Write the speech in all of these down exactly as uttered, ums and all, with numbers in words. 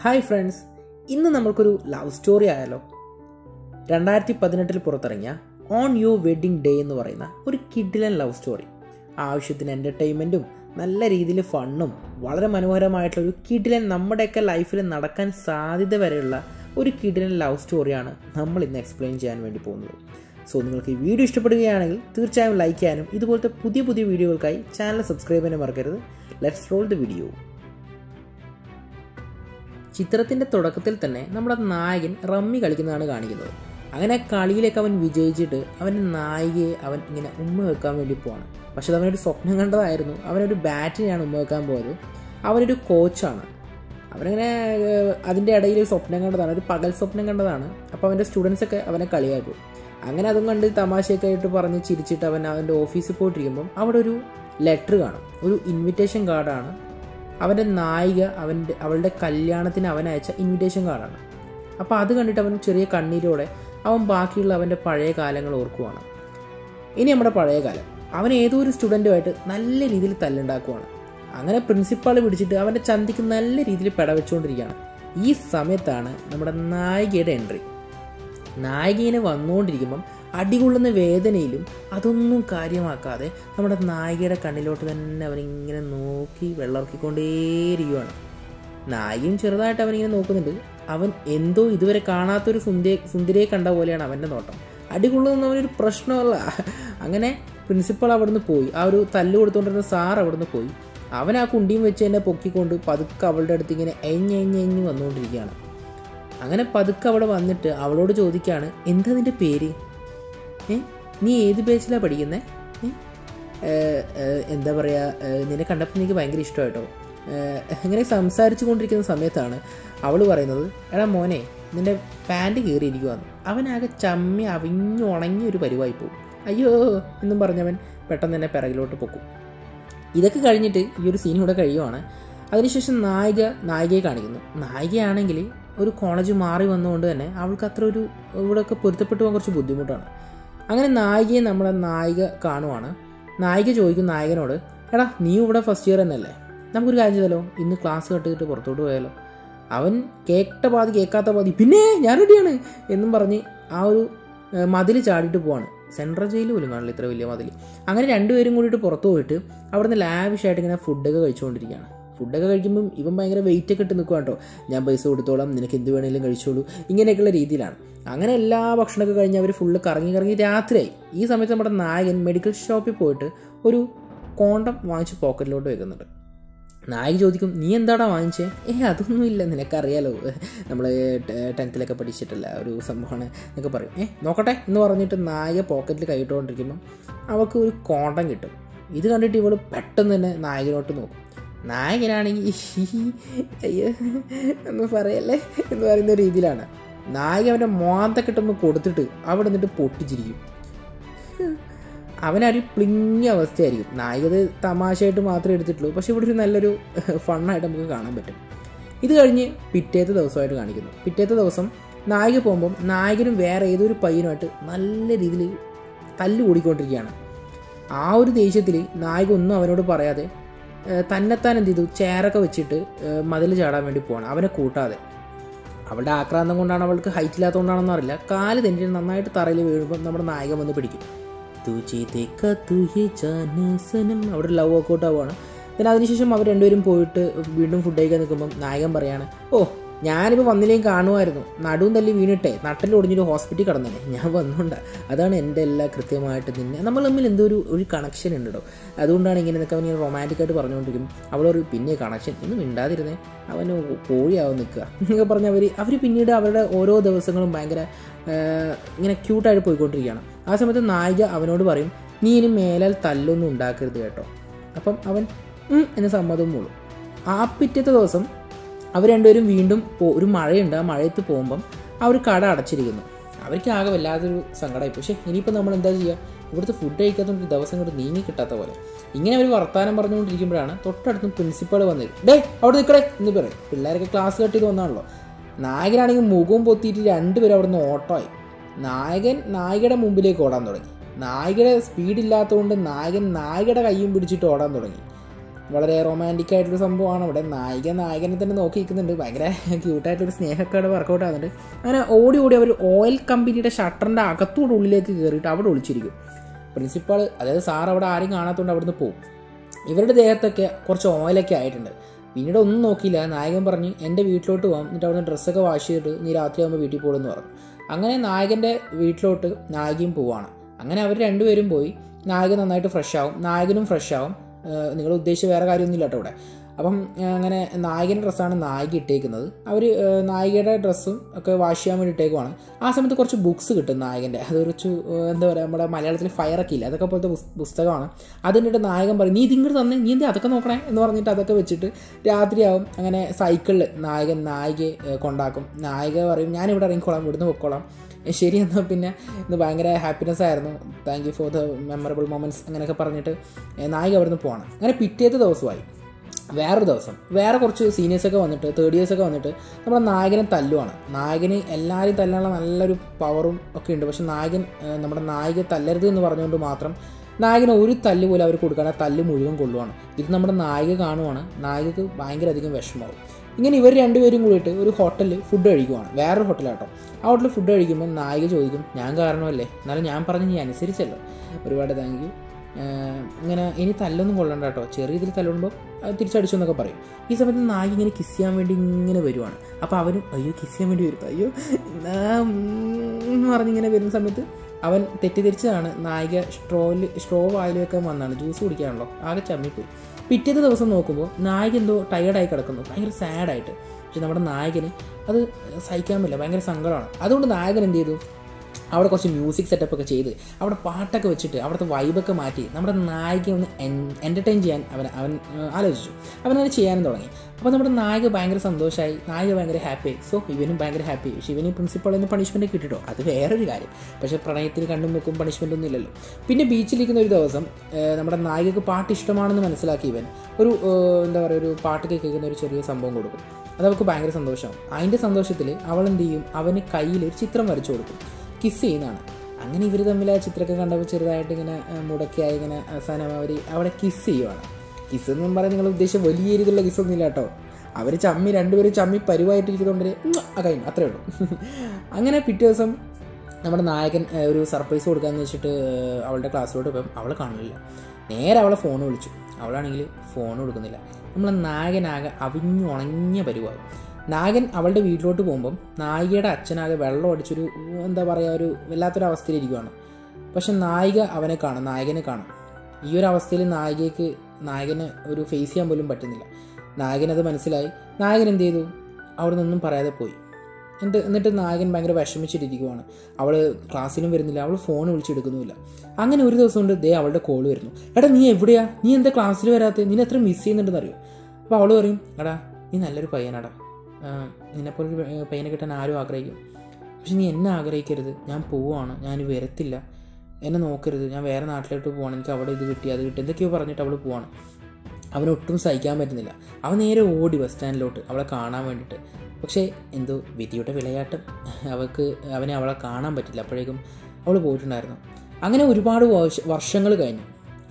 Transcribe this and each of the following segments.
Hi friends, ഇന്ന് നമ്മൾക്കൊരു love story ആയാലോ. രണ്ടായിരത്തി പതിനെട്ടിൽ പുറത്തിറങ്ങിയ ഓൺ യുവർ വെഡ്ഡിങ് ഡേ എന്ന് പറയുന്ന ഒരു കിഡിലൻ ലവ് സ്റ്റോറി. ആവശ്യത്തിന് എൻ്റർടൈൻമെൻറ്റും നല്ല രീതിയിൽ ഫണ്ണും വളരെ മനോഹരമായിട്ടുള്ളൊരു കിഡിലൻ, നമ്മുടെയൊക്കെ ലൈഫിൽ നടക്കാൻ സാധ്യത വരെയുള്ള ഒരു കിഡിലൻ ലവ് സ്റ്റോറിയാണ് നമ്മൾ ഇന്ന് എക്സ്പ്ലെയിൻ ചെയ്യാൻ വേണ്ടി പോകുന്നത്. സോ നിങ്ങൾക്ക് ഈ വീഡിയോ ഇഷ്ടപ്പെടുകയാണെങ്കിൽ തീർച്ചയായും ലൈക്ക് ചെയ്യാനും ഇതുപോലത്തെ പുതിയ പുതിയ വീഡിയോകൾക്കായി ചാനൽ സബ്സ്ക്രൈബ് ചെയ്യാനും മറക്കരുത്. Let's roll the video. ചിത്രത്തിൻ്റെ തുടക്കത്തിൽ തന്നെ നമ്മുടെ നായകൻ റമ്മി കളിക്കുന്നതാണ് കാണിക്കുന്നത്. അങ്ങനെ കളിയിലേക്ക് അവൻ വിജയിച്ചിട്ട് അവൻ്റെ നായികയെ അവൻ ഇങ്ങനെ ഉമ്മ വെക്കാൻ വേണ്ടി പോവാണ്. പക്ഷെ അത് അവനൊരു സ്വപ്നം കണ്ടതായിരുന്നു. അവനൊരു ബാറ്റിനെയാണ് ഉമ്മ വെക്കാൻ പോയത്. അവനൊരു കോച്ചാണ്. അവനങ്ങനെ അതിൻ്റെ ഇടയിൽ സ്വപ്നം കണ്ടതാണ്, ഒരു പകൽ സ്വപ്നം കണ്ടതാണ്. അപ്പോൾ അവൻ്റെ സ്റ്റുഡൻസൊക്കെ അവനെ കളിയാക്കും. അങ്ങനെ അതും കണ്ട് തമാശയൊക്കെ ആയിട്ട് പറഞ്ഞ് ചിരിച്ചിട്ട് അവൻ അവൻ്റെ ഓഫീസിൽ പോയിട്ടിരിക്കുമ്പം അവിടെ ഒരു ലെറ്റർ കാണും. ഒരു ഇൻവിറ്റേഷൻ കാർഡാണ്. അവൻ്റെ നായിക അവൻ്റെ അവളുടെ കല്യാണത്തിന് അവൻ അയച്ച ഇൻവിറ്റേഷൻ കാർഡാണ്. അപ്പോൾ അത് കണ്ടിട്ട് അവൻ ചെറിയ കണ്ണീരോടെ അവൻ ബാക്കിയുള്ള അവൻ്റെ പഴയ കാലങ്ങൾ ഓർക്കുവാണ്. ഇനി നമ്മുടെ പഴയ കാലം, അവൻ ഏതോ ഒരു സ്റ്റുഡൻറ്റുമായിട്ട് നല്ല രീതിയിൽ തല്ലുണ്ടാക്കുവാണ്. അങ്ങനെ പ്രിൻസിപ്പാൾ പിടിച്ചിട്ട് അവൻ്റെ ചന്തിക്ക് നല്ല രീതിയിൽ പെടവെച്ചുകൊണ്ടിരിക്കുകയാണ്. ഈ സമയത്താണ് നമ്മുടെ നായികയുടെ എൻട്രി. നായിക ഇങ്ങനെ വന്നുകൊണ്ടിരിക്കുമ്പം അടികൊള്ളുന്ന വേദനയിലും അതൊന്നും കാര്യമാക്കാതെ നമ്മുടെ നായികയുടെ കണ്ണിലോട്ട് തന്നെ അവനിങ്ങനെ നോക്കി വെള്ളർക്കിക്കൊണ്ടേയിരിക്കുകയാണ്. നായികയും ചെറുതായിട്ട് അവനിങ്ങനെ നോക്കുന്നുണ്ട്. അവൻ എന്തോ ഇതുവരെ കാണാത്തൊരു സുന്ദരി സുന്ദരിയെ കണ്ട പോലെയാണ് അവൻ്റെ നോട്ടം. അടികൊള്ളുന്ന അവനൊരു പ്രശ്നമല്ല. അങ്ങനെ പ്രിൻസിപ്പൾ അവിടുന്ന് പോയി. ആ ഒരു തല്ല് കൊടുത്തുകൊണ്ടിരുന്ന സാർ അവിടുന്ന് പോയി. അവൻ ആ കുണ്ടിയും വെച്ച് എന്നെ പൊക്കിക്കൊണ്ട് പതുക്കെ അവളുടെ അടുത്ത് ഇങ്ങനെ എഞ്ഞ് എഞ്ഞ് എഞ്ഞ് വന്നുകൊണ്ടിരിക്കുകയാണ്. അങ്ങനെ പതുക്കെ അവിടെ വന്നിട്ട് അവളോട് ചോദിക്കുകയാണ്, എന്താ നിൻ്റെ പേര്? ഏ നീ ഏത് ബാച്ചിലാണ് പഠിക്കുന്നത്? എന്താ പറയുക, നിന്നെ കണ്ടപ്പോൾ എനിക്ക് ഭയങ്കര ഇഷ്ടമായിട്ടോ. ഇങ്ങനെ സംസാരിച്ചു കൊണ്ടിരിക്കുന്ന സമയത്താണ് അവൾ പറയുന്നത്, എടാ മോനെ, നിൻ്റെ പാൻറ് കീറിയിരിക്കുവാന്ന്. അവനാകെ ചമ്മി അവിഞ്ഞു ഉണങ്ങി ഒരു പരിവായി പോകും. അയ്യോ എന്നും പറഞ്ഞവൻ പെട്ടെന്ന് തന്നെ പിറകിലോട്ട് പൊക്കും. ഇതൊക്കെ കഴിഞ്ഞിട്ട് ഈ ഒരു സീൻ കൂടെ കഴിയുവാണ്. അതിനുശേഷം നായിക നായികയെ കാണിക്കുന്നു. നായികയാണെങ്കിൽ ഒരു കോളേജ് മാറി വന്നുകൊണ്ട് തന്നെ അവൾക്ക് അത്ര ഒരു ഇവിടെയൊക്കെ പൊരുത്തപ്പെട്ട് പോകാൻ കുറച്ച് ബുദ്ധിമുട്ടാണ്. അങ്ങനെ നായികയെ നമ്മുടെ നായിക കാണുവാണ്. നായിക ചോദിക്കും നായകനോട്, എടാ നീ ഇവിടെ ഫസ്റ്റ് ഇയർ തന്നെയല്ലേ, നമുക്കൊരു കാര്യം ചെയ്താലോ, ഇന്ന് ക്ലാസ് കട്ടിട്ട് പുറത്തോട്ട് പോയാലോ? അവൻ കേട്ട പാതി കേൾക്കാത്ത പാതി പിന്നെ ഞാൻ റെഡിയാണ് എന്നും പറഞ്ഞ് ആ ഒരു മതിൽ ചാടിയിട്ട് പോവാണ്. സെൻട്രൽ ജയിൽ പോലും കാണില്ല ഇത്ര വലിയ മതിൽ. അങ്ങനെ രണ്ടുപേരും കൂടിയിട്ട് പുറത്തു പോയിട്ട് അവിടുന്ന് ലാവിഷായിട്ട് ഇങ്ങനെ ഫുഡൊക്കെ കഴിച്ചുകൊണ്ടിരിക്കുകയാണ്. ഫുഡൊക്കെ കഴിക്കുമ്പം ഇവൻ ഭയങ്കര വെയിറ്റ് ഒക്കെ ഇട്ട് നിൽക്കുക കേട്ടോ. ഞാൻ പൈസ കൊടുത്തോളാം, നിനക്ക് എന്ത് വേണമെങ്കിലും കഴിച്ചോളൂ, ഇങ്ങനെയൊക്കെയുള്ള രീതിയിലാണ്. അങ്ങനെ എല്ലാ ഭക്ഷണമൊക്കെ കഴിഞ്ഞ് അവർ ഫുള്ള് കറങ്ങി കറങ്ങി രാത്രിയായി. ഈ സമയത്ത് നമ്മുടെ നായകൻ മെഡിക്കൽ ഷോപ്പിൽ പോയിട്ട് ഒരു കോണ്ടം വാങ്ങിച്ച് പോക്കറ്റിലോട്ട് വെക്കുന്നുണ്ട്. നായിക ചോദിക്കും, നീ എന്താടാ വാങ്ങിച്ചേ? ഏ അതൊന്നുമില്ല, നിനക്കറിയാലോ, നമ്മൾ ടെൻത്തിലൊക്കെ പഠിച്ചിട്ടില്ല ഒരു സംഭവമാണ് എന്നൊക്കെ പറയും. ഏ നോക്കട്ടെ എന്ന് പറഞ്ഞിട്ട് നായിക പോക്കറ്റിൽ കൈയിട്ടുകൊണ്ടിരിക്കുമ്പം അവൾക്ക് ഒരു കോണ്ടം കിട്ടും. ഇത് കണ്ടിട്ട് ഇവൾ പെട്ടെന്ന് തന്നെ നായകനോട്ട് നോക്കും. നായകനാണെങ്കിൽ അയ്യോ എന്ന് പറയല്ലേ എന്ന് പറയുന്ന രീതിയിലാണ്. നായക അവൻ്റെ മോന്തക്കെട്ടൊന്ന് കൊടുത്തിട്ട് അവിടെ നിന്നിട്ട് പൊട്ടിച്ചിരിക്കും. അവനൊരു പ്ലിങ്ങിയ അവസ്ഥയായിരിക്കും. നായികത് തമാശയായിട്ട് മാത്രമേ എടുത്തിട്ടുള്ളൂ, പക്ഷെ ഇവിടെ ഒരു നല്ലൊരു ഫണ്ണായിട്ട് നമുക്ക് കാണാൻ പറ്റും. ഇത് കഴിഞ്ഞ് പിറ്റേത്തെ ദിവസമായിട്ട് കാണിക്കുന്നു. പിറ്റേത്തെ ദിവസം നായിക പോകുമ്പം നായകനും വേറെ ഏതൊരു പയ്യനുമായിട്ട് നല്ല രീതിയിൽ തല്ല് കൂടിക്കൊണ്ടിരിക്കുകയാണ്. ആ ഒരു ദേഷ്യത്തിൽ നായിക ഒന്നും അവനോട് പറയാതെ തന്നെത്താൻ എന്ത് ചെയ്തു, ചെയറൊക്കെ വെച്ചിട്ട് മതിൽ ചാടാൻ വേണ്ടി പോവാണ്, അവനെ കൂട്ടാതെ. അവളുടെ ആക്രാന്തം കൊണ്ടാണ്, അവൾക്ക് ഹൈറ്റ് ഇല്ലാത്തതുകൊണ്ടാണെന്ന് അറിയില്ല, കാല് തെന്നിട്ട് നന്നായിട്ട് തറയിൽ വീഴുമ്പം നമ്മുടെ നായകൻ വന്ന് പിടിക്കും. അവിടെ ലവ് വർക്കൗട്ട് ആവുകയാണ്. പിന്നെ അതിനുശേഷം അവർ രണ്ടുപേരും പോയിട്ട് വീണ്ടും ഫുഡ് കഴിക്കാൻ നിൽക്കുമ്പം നായകൻ പറയാണ്, ഓ ഞാനിപ്പോൾ വന്നില്ലെങ്കിൽ കാണുമായിരുന്നു, നടുവും തല്ലി വീണിട്ടേ നട്ടിൽ ഒടിഞ്ഞൊരു ഹോസ്പിറ്റലിൽ കിടന്നേ, ഞാൻ വന്നുകൊണ്ടാ, അതാണ് എൻ്റെ എല്ലാ കൃത്യമായിട്ട് നിന്നെ നമ്മൾ തമ്മിൽ എന്തോ ഒരു ഒരു കണക്ഷൻ ഉണ്ട് കേട്ടോ, അതുകൊണ്ടാണ് ഇങ്ങനെ നിൽക്കുക. അവൻ റൊമാൻറ്റിക്കായിട്ട് പറഞ്ഞുകൊണ്ടിരിക്കും. അവളൊരു പിന്നെ കണക്ഷൻ ഒന്നും മിണ്ടാതിരുന്നേ, അവന് കോഴിയാവും നിൽക്കുക എന്നൊക്കെ പറഞ്ഞ് അവർ അവർ പിന്നീട് അവരുടെ ഓരോ ദിവസങ്ങളും ഭയങ്കര ഇങ്ങനെ ക്യൂട്ടായിട്ട് പോയിക്കൊണ്ടിരിക്കുകയാണ്. ആ സമയത്ത് നായിക അവനോട് പറയും, നീ ഇനി മേലാൽ തല്ലൊന്നും ഉണ്ടാക്കരുത് കേട്ടോ. അപ്പം അവൻ എന്ന് സമ്മതം മൂളും. ആ പിറ്റത്തെ ദിവസം അവർ രണ്ടുപേരും വീണ്ടും ഒരു മഴയുണ്ട്. ആ മഴയത്ത് പോകുമ്പം ആ ഒരു കട അടച്ചിരിക്കുന്നു. അവർക്ക് ആകെ വല്ലാതൊരു സങ്കടമായി. പക്ഷേ ഇനിയിപ്പോൾ നമ്മൾ എന്താ ചെയ്യുക, ഇവിടുത്തെ ഫുഡ് കഴിക്കാത്തതുകൊണ്ട് ദിവസം കൊണ്ട് നീങ്ങി കിട്ടാത്ത പോലെ. ഇങ്ങനെ ഒരു വർത്താനം പറഞ്ഞുകൊണ്ടിരിക്കുമ്പോഴാണ് തൊട്ടടുത്ത് പ്രിൻസിപ്പൾ വന്നത്. ഡേ അവിടെ നിൽക്കടേ എന്ന് പറയും. പിള്ളേരൊക്കെ ക്ലാസ് കട്ട് ചെയ്ത് വന്നാണല്ലോ. നായകനാണെങ്കിൽ മുഖവും പൊത്തിയിട്ട് രണ്ടുപേരും അവിടെ നിന്ന് ഓട്ടമായി. നായകൻ നായികയുടെ മുമ്പിലേക്ക് ഓടാൻ തുടങ്ങി. നായികയുടെ സ്പീഡില്ലാത്തതുകൊണ്ട് നായകൻ നായികയുടെ കയ്യും പിടിച്ചിട്ട് ഓടാൻ തുടങ്ങി. വളരെ റൊമാൻറ്റിക് ആയിട്ടൊരു സംഭവമാണ് അവിടെ. നായിക നായകനെ തന്നെ നോക്കി നിൽക്കുന്നുണ്ട്, ഭയങ്കര ക്യൂട്ടായിട്ടൊരു സ്നേഹമൊക്കെ അവിടെ വർക്കൗട്ട് ആകുന്നുണ്ട്. അങ്ങനെ ഓടി ഓടി അവർ ഓയിൽ കമ്പനിയുടെ ഷട്ടറിൻ്റെ അകത്തൂടെ ഉള്ളിലേക്ക് കയറിയിട്ട് അവിടെ ഒളിച്ചിരിക്കും. പ്രിൻസിപ്പാൾ, അതായത് സാർ അവിടെ ആരും കാണാത്തതുകൊണ്ട് അവിടുന്ന് പോകും. ഇവരുടെ ദേഹത്തൊക്കെ കുറച്ച് ഓയിലൊക്കെ ആയിട്ടുണ്ട്. പിന്നീട് ഒന്നും നോക്കിയില്ല, നായകൻ പറഞ്ഞ് എൻ്റെ വീട്ടിലോട്ട് പോകാം, എന്നിട്ട് അവിടുന്ന് ഡ്രസ്സൊക്കെ വാഷ് ചെയ്തിട്ട് നീ രാത്രിയാകുമ്പോൾ വീട്ടിൽ പോകുമെന്ന് പറഞ്ഞു. അങ്ങനെ നായകൻ്റെ വീട്ടിലോട്ട് നായികയും പോവാണ്. അങ്ങനെ അവർ രണ്ടുപേരും പോയി. നായകൻ നന്നായിട്ട് ഫ്രഷ് ആവും, നായകനും ഫ്രഷ് ആവും. നിങ്ങൾ ഉദ്ദേശിച്ച വേറെ കാര്യമൊന്നുമില്ല കേട്ടോ ഇവിടെ. അപ്പം അങ്ങനെ നായകൻ്റെ ഡ്രസ്സാണ് നായിക ഇട്ടേക്കുന്നത്. അവർ നായികയുടെ ഡ്രസ്സും ഒക്കെ വാഷ് ചെയ്യാൻ വേണ്ടി ഇട്ടേക്കുവാണ്. ആ സമയത്ത് കുറച്ച് ബുക്സ് കിട്ടും നായകൻ്റെ. അത് കുറച്ച് എന്താ പറയുക, നമ്മുടെ മലയാളത്തിൽ ഫയറൊക്കെ ഇല്ല, അതൊക്കെ പോലത്തെ പുസ്തകമാണ്. അതിൻ്റെ നായകൻ പറയും, നീ ഇതിങ്ങോട്ട് തന്നെ, നീ എന്താ അതൊക്കെ നോക്കണേ എന്ന് പറഞ്ഞിട്ട് അതൊക്കെ വെച്ചിട്ട് രാത്രിയാവും. അങ്ങനെ സൈക്കിളിൽ നായകൻ നായികയെ കൊണ്ടാക്കും. നായിക പറയും, ഞാനിവിടെ ഇറങ്ങിക്കോളാം, ഇവിടുന്ന് പൊക്കോളാം. ശരി, എന്നാൽ പിന്നെ ഇന്ന് ഭയങ്കര ഹാപ്പിനെസ് ആയിരുന്നു, thank you for the memorable moments അങ്ങനെയൊക്കെ പറഞ്ഞിട്ട് നായിക അവിടുന്ന് പോകണം. അങ്ങനെ പിറ്റേത്തെ ദിവസമായി. വേറൊരു ദിവസം വേറെ കുറച്ച് സീനിയേഴ്സൊക്കെ വന്നിട്ട്, തേർഡ് ഇയേഴ്സൊക്കെ വന്നിട്ട് നമ്മുടെ നായകനെ തല്ലുവാണ്. നായകന് എല്ലാവരും തല്ലാനുള്ള നല്ലൊരു പവറും ഒക്കെ ഉണ്ട്. പക്ഷെ നായകൻ നമ്മുടെ നായിക തല്ലരുത് എന്ന് പറഞ്ഞുകൊണ്ട് മാത്രം നായകന് ഒരു തല്ല് പോലും അവർ കൊടുക്കാതെ തല്ല് മുഴുവൻ കൊള്ളുവാണ്. ഇത് നമ്മുടെ നായിക കാണുവാണ്. നായികക്ക് ഭയങ്കര അധികം വിഷമമാവും. ഇങ്ങനെ ഇവർ രണ്ടുപേരും കൂടിയിട്ട് ഒരു ഹോട്ടലിൽ ഫുഡ് കഴിക്കുവാണ്. വേറൊരു ഹോട്ടലാട്ടോ. ആ ഹോട്ടലിൽ ഫുഡ് കഴിക്കുമ്പോൾ നായിക ചോദിക്കും, ഞാൻ കാരണമല്ലേ, എന്നാലും ഞാൻ പറഞ്ഞ് നീ അനുസരിച്ചല്ലോ, ഒരുപാട് താങ്ക് യു. ഇങ്ങനെ ഇനി തല്ലൊന്നും കൊള്ളണ്ട കേട്ടോ, ചെറിയ ഇതിൽ തല്ലുമ്പോൾ തിരിച്ചടിച്ചു എന്നൊക്കെ പറയും. ഈ സമയത്ത് നായിക ഇങ്ങനെ കിസ് ചെയ്യാൻ വേണ്ടി ഇങ്ങനെ വരുവാണ്. അപ്പോൾ അവനും അയ്യോ കിസ് ചെയ്യാൻ വേണ്ടി വരും, അയ്യോ എന്ന് പറഞ്ഞിങ്ങനെ വരുന്ന സമയത്ത് അവൻ തെറ്റിദ്ധരിച്ചതാണ്. നായിക സ്ട്രോയിൽ സ്ട്രോ വായിൽ വെക്കാൻ വന്നാണ്, ജ്യൂസ് കുടിക്കാണല്ലോ, ആകെ ചമ്മിപ്പോയി. പിറ്റേത്തെ ദിവസം നോക്കുമ്പോൾ നായിക എന്തോ ടയേർഡായി കിടക്കുന്നു, ഭയങ്കര സാഡായിട്ട്. പക്ഷെ നമ്മുടെ നായകന് അത് സഹിക്കാൻ പറ്റില്ല, ഭയങ്കര സങ്കടമാണ്. അതുകൊണ്ട് നായകൻ എന്ത് ചെയ്തു, അവിടെ കുറച്ച് മ്യൂസിക് സെറ്റപ്പ് ഒക്കെ ചെയ്ത് അവിടെ പാട്ടൊക്കെ വെച്ചിട്ട് അവിടുത്തെ വൈബൊക്കെ മാറ്റി നമ്മുടെ നായികയെ ഒന്ന് എൻ്റർടൈൻ ചെയ്യാൻ അവൻ അവൻ ആലോചിച്ചു. അവനത് ചെയ്യാനും തുടങ്ങി. അപ്പോൾ നമ്മുടെ നായിക ഭയങ്കര സന്തോഷമായി, നായിക ഭയങ്കര ഹാപ്പിയായി. സോ ഇവനും ഭയങ്കര ഹാപ്പി. പക്ഷേ ഇവന് പ്രിൻസിപ്പളിൽ നിന്ന് പണിഷ്മെൻറ്റ് കിട്ടിട്ടോ, അത് വേറൊരു കാര്യം. പക്ഷേ പ്രണയത്തിന് കണ്ടും വെക്കും പണിഷ്മെൻ്റ് ഒന്നും ഇല്ലല്ലോ. പിന്നെ ബീച്ചിലിരിക്കുന്ന ഒരു ദിവസം നമ്മുടെ നായികക്ക് പാട്ട് ഇഷ്ടമാണെന്ന് മനസ്സിലാക്കി ഇവൻ ഒരു എന്താ പറയുക ഒരു പാട്ട് കേൾക്കുന്ന ഒരു ചെറിയ സംഭവം കൊടുക്കും. അത് അവൾക്ക് ഭയങ്കര സന്തോഷമാവും. അതിൻ്റെ സന്തോഷത്തിൽ അവൾ എന്ത് ചെയ്യും, അവന് കയ്യിൽ ഒരു ചിത്രം വരച്ചു കൊടുക്കും, കിസ് ചെയ്യുന്നതാണ്. അങ്ങനെ ഇവർ തമ്മിൽ ആ ചിത്രമൊക്കെ കണ്ടപ്പോൾ ചെറുതായിട്ട് ഇങ്ങനെ മുടക്കിയായി ഇങ്ങനെ അവസാനം അവർ അവിടെ കിസ് ചെയ്യുവാണ്. കിസ് എന്നും പറയാൻ നിങ്ങൾ ഉദ്ദേശിച്ച വലിയ രീതിയിലുള്ള കിസ്സൊന്നും ഇല്ല കേട്ടോ. അവർ ചമ്മി രണ്ടുപേരും ചമ്മി പരുവായിട്ടിരിക്കുന്നതുകൊണ്ട് ആ കഴിഞ്ഞു, അത്രേ ഉള്ളൂ. അങ്ങനെ പിറ്റേ ദിവസം നമ്മുടെ നായകൻ ഒരു സർപ്രൈസ് കൊടുക്കാമെന്ന് വെച്ചിട്ട് അവളുടെ ക്ലാസ്സിലോട്ട് പോയി അവളെ കാണില്ല. നേരെ അവളെ ഫോൺ വിളിച്ചു. അവളാണെങ്കിൽ ഫോൺ കൊടുക്കുന്നില്ല. നമ്മളെ നായകനാകെ അവിഞ്ഞു ഉണങ്ങിയ പരുവാകും. നായകൻ അവളുടെ വീട്ടിലോട്ട് പോകുമ്പം നായികയുടെ അച്ഛനാകെ വെള്ളം അടിച്ചൊരു എന്താ പറയുക ഒരു വല്ലാത്തൊരു അവസ്ഥയിലിരിക്കുകയാണ്. പക്ഷെ നായിക അവനെ കാണും, നായകനെ കാണും. ഈ ഒരു അവസ്ഥയിൽ നായികയ്ക്ക് നായകന് ഒരു ഫേസ് ചെയ്യാൻ പോലും പറ്റുന്നില്ല. നായകനത് മനസ്സിലായി. നായകൻ എന്ത് ചെയ്തു, അവിടെ നിന്നൊന്നും പറയാതെ പോയി. എന്നിട്ട് എന്നിട്ട് നായകൻ ഭയങ്കര വിഷമിച്ചിട്ടിരിക്കുവാണ്. അവൾ ക്ലാസ്സിലും വരുന്നില്ല, അവൾ ഫോൺ വിളിച്ചെടുക്കുന്നുമില്ല. അങ്ങനെ ഒരു ദിവസം കൊണ്ട് ദേ അവളുടെ കോൾ വരുന്നു. എടാ നീ എവിടെയാ, നീ എന്താ ക്ലാസ്സിൽ വരാത്തത്, നീ എത്ര മിസ് ചെയ്യുന്നുണ്ടെന്ന് അറിയോ? അപ്പോൾ അവൾ പറയും, എടാ നീ നല്ലൊരു പയ്യനാടാ, നിന്നെപ്പോലൊരു പയ്യനെ കിട്ടാൻ ആരും ആഗ്രഹിക്കും, പക്ഷെ നീ എന്നെ ആഗ്രഹിക്കരുത്, ഞാൻ പോവുകയാണ്, ഞാൻ വരത്തില്ല, എന്നെ നോക്കരുത്, ഞാൻ വേറെ നാട്ടിലോട്ട് പോവാണ്, എനിക്ക് അവിടെ ഇത് കിട്ടി അത് കിട്ടി എന്തൊക്കെയോ പറഞ്ഞിട്ട് അവൾ പോവാണ്. അവനൊട്ടും സഹിക്കാൻ പറ്റുന്നില്ല. അവൻ നേരെ ഓടി ബസ് സ്റ്റാൻഡിലോട്ട് അവളെ കാണാൻ വേണ്ടിയിട്ട്. പക്ഷേ എന്തോ വിധിയുടെ വിളയാട്ടം, അവൾക്ക് അവനെ അവളെ കാണാൻ പറ്റില്ല. അപ്പോഴേക്കും അവൾ പോയിട്ടുണ്ടായിരുന്നു. അങ്ങനെ ഒരുപാട് വർഷങ്ങൾ കഴിഞ്ഞു.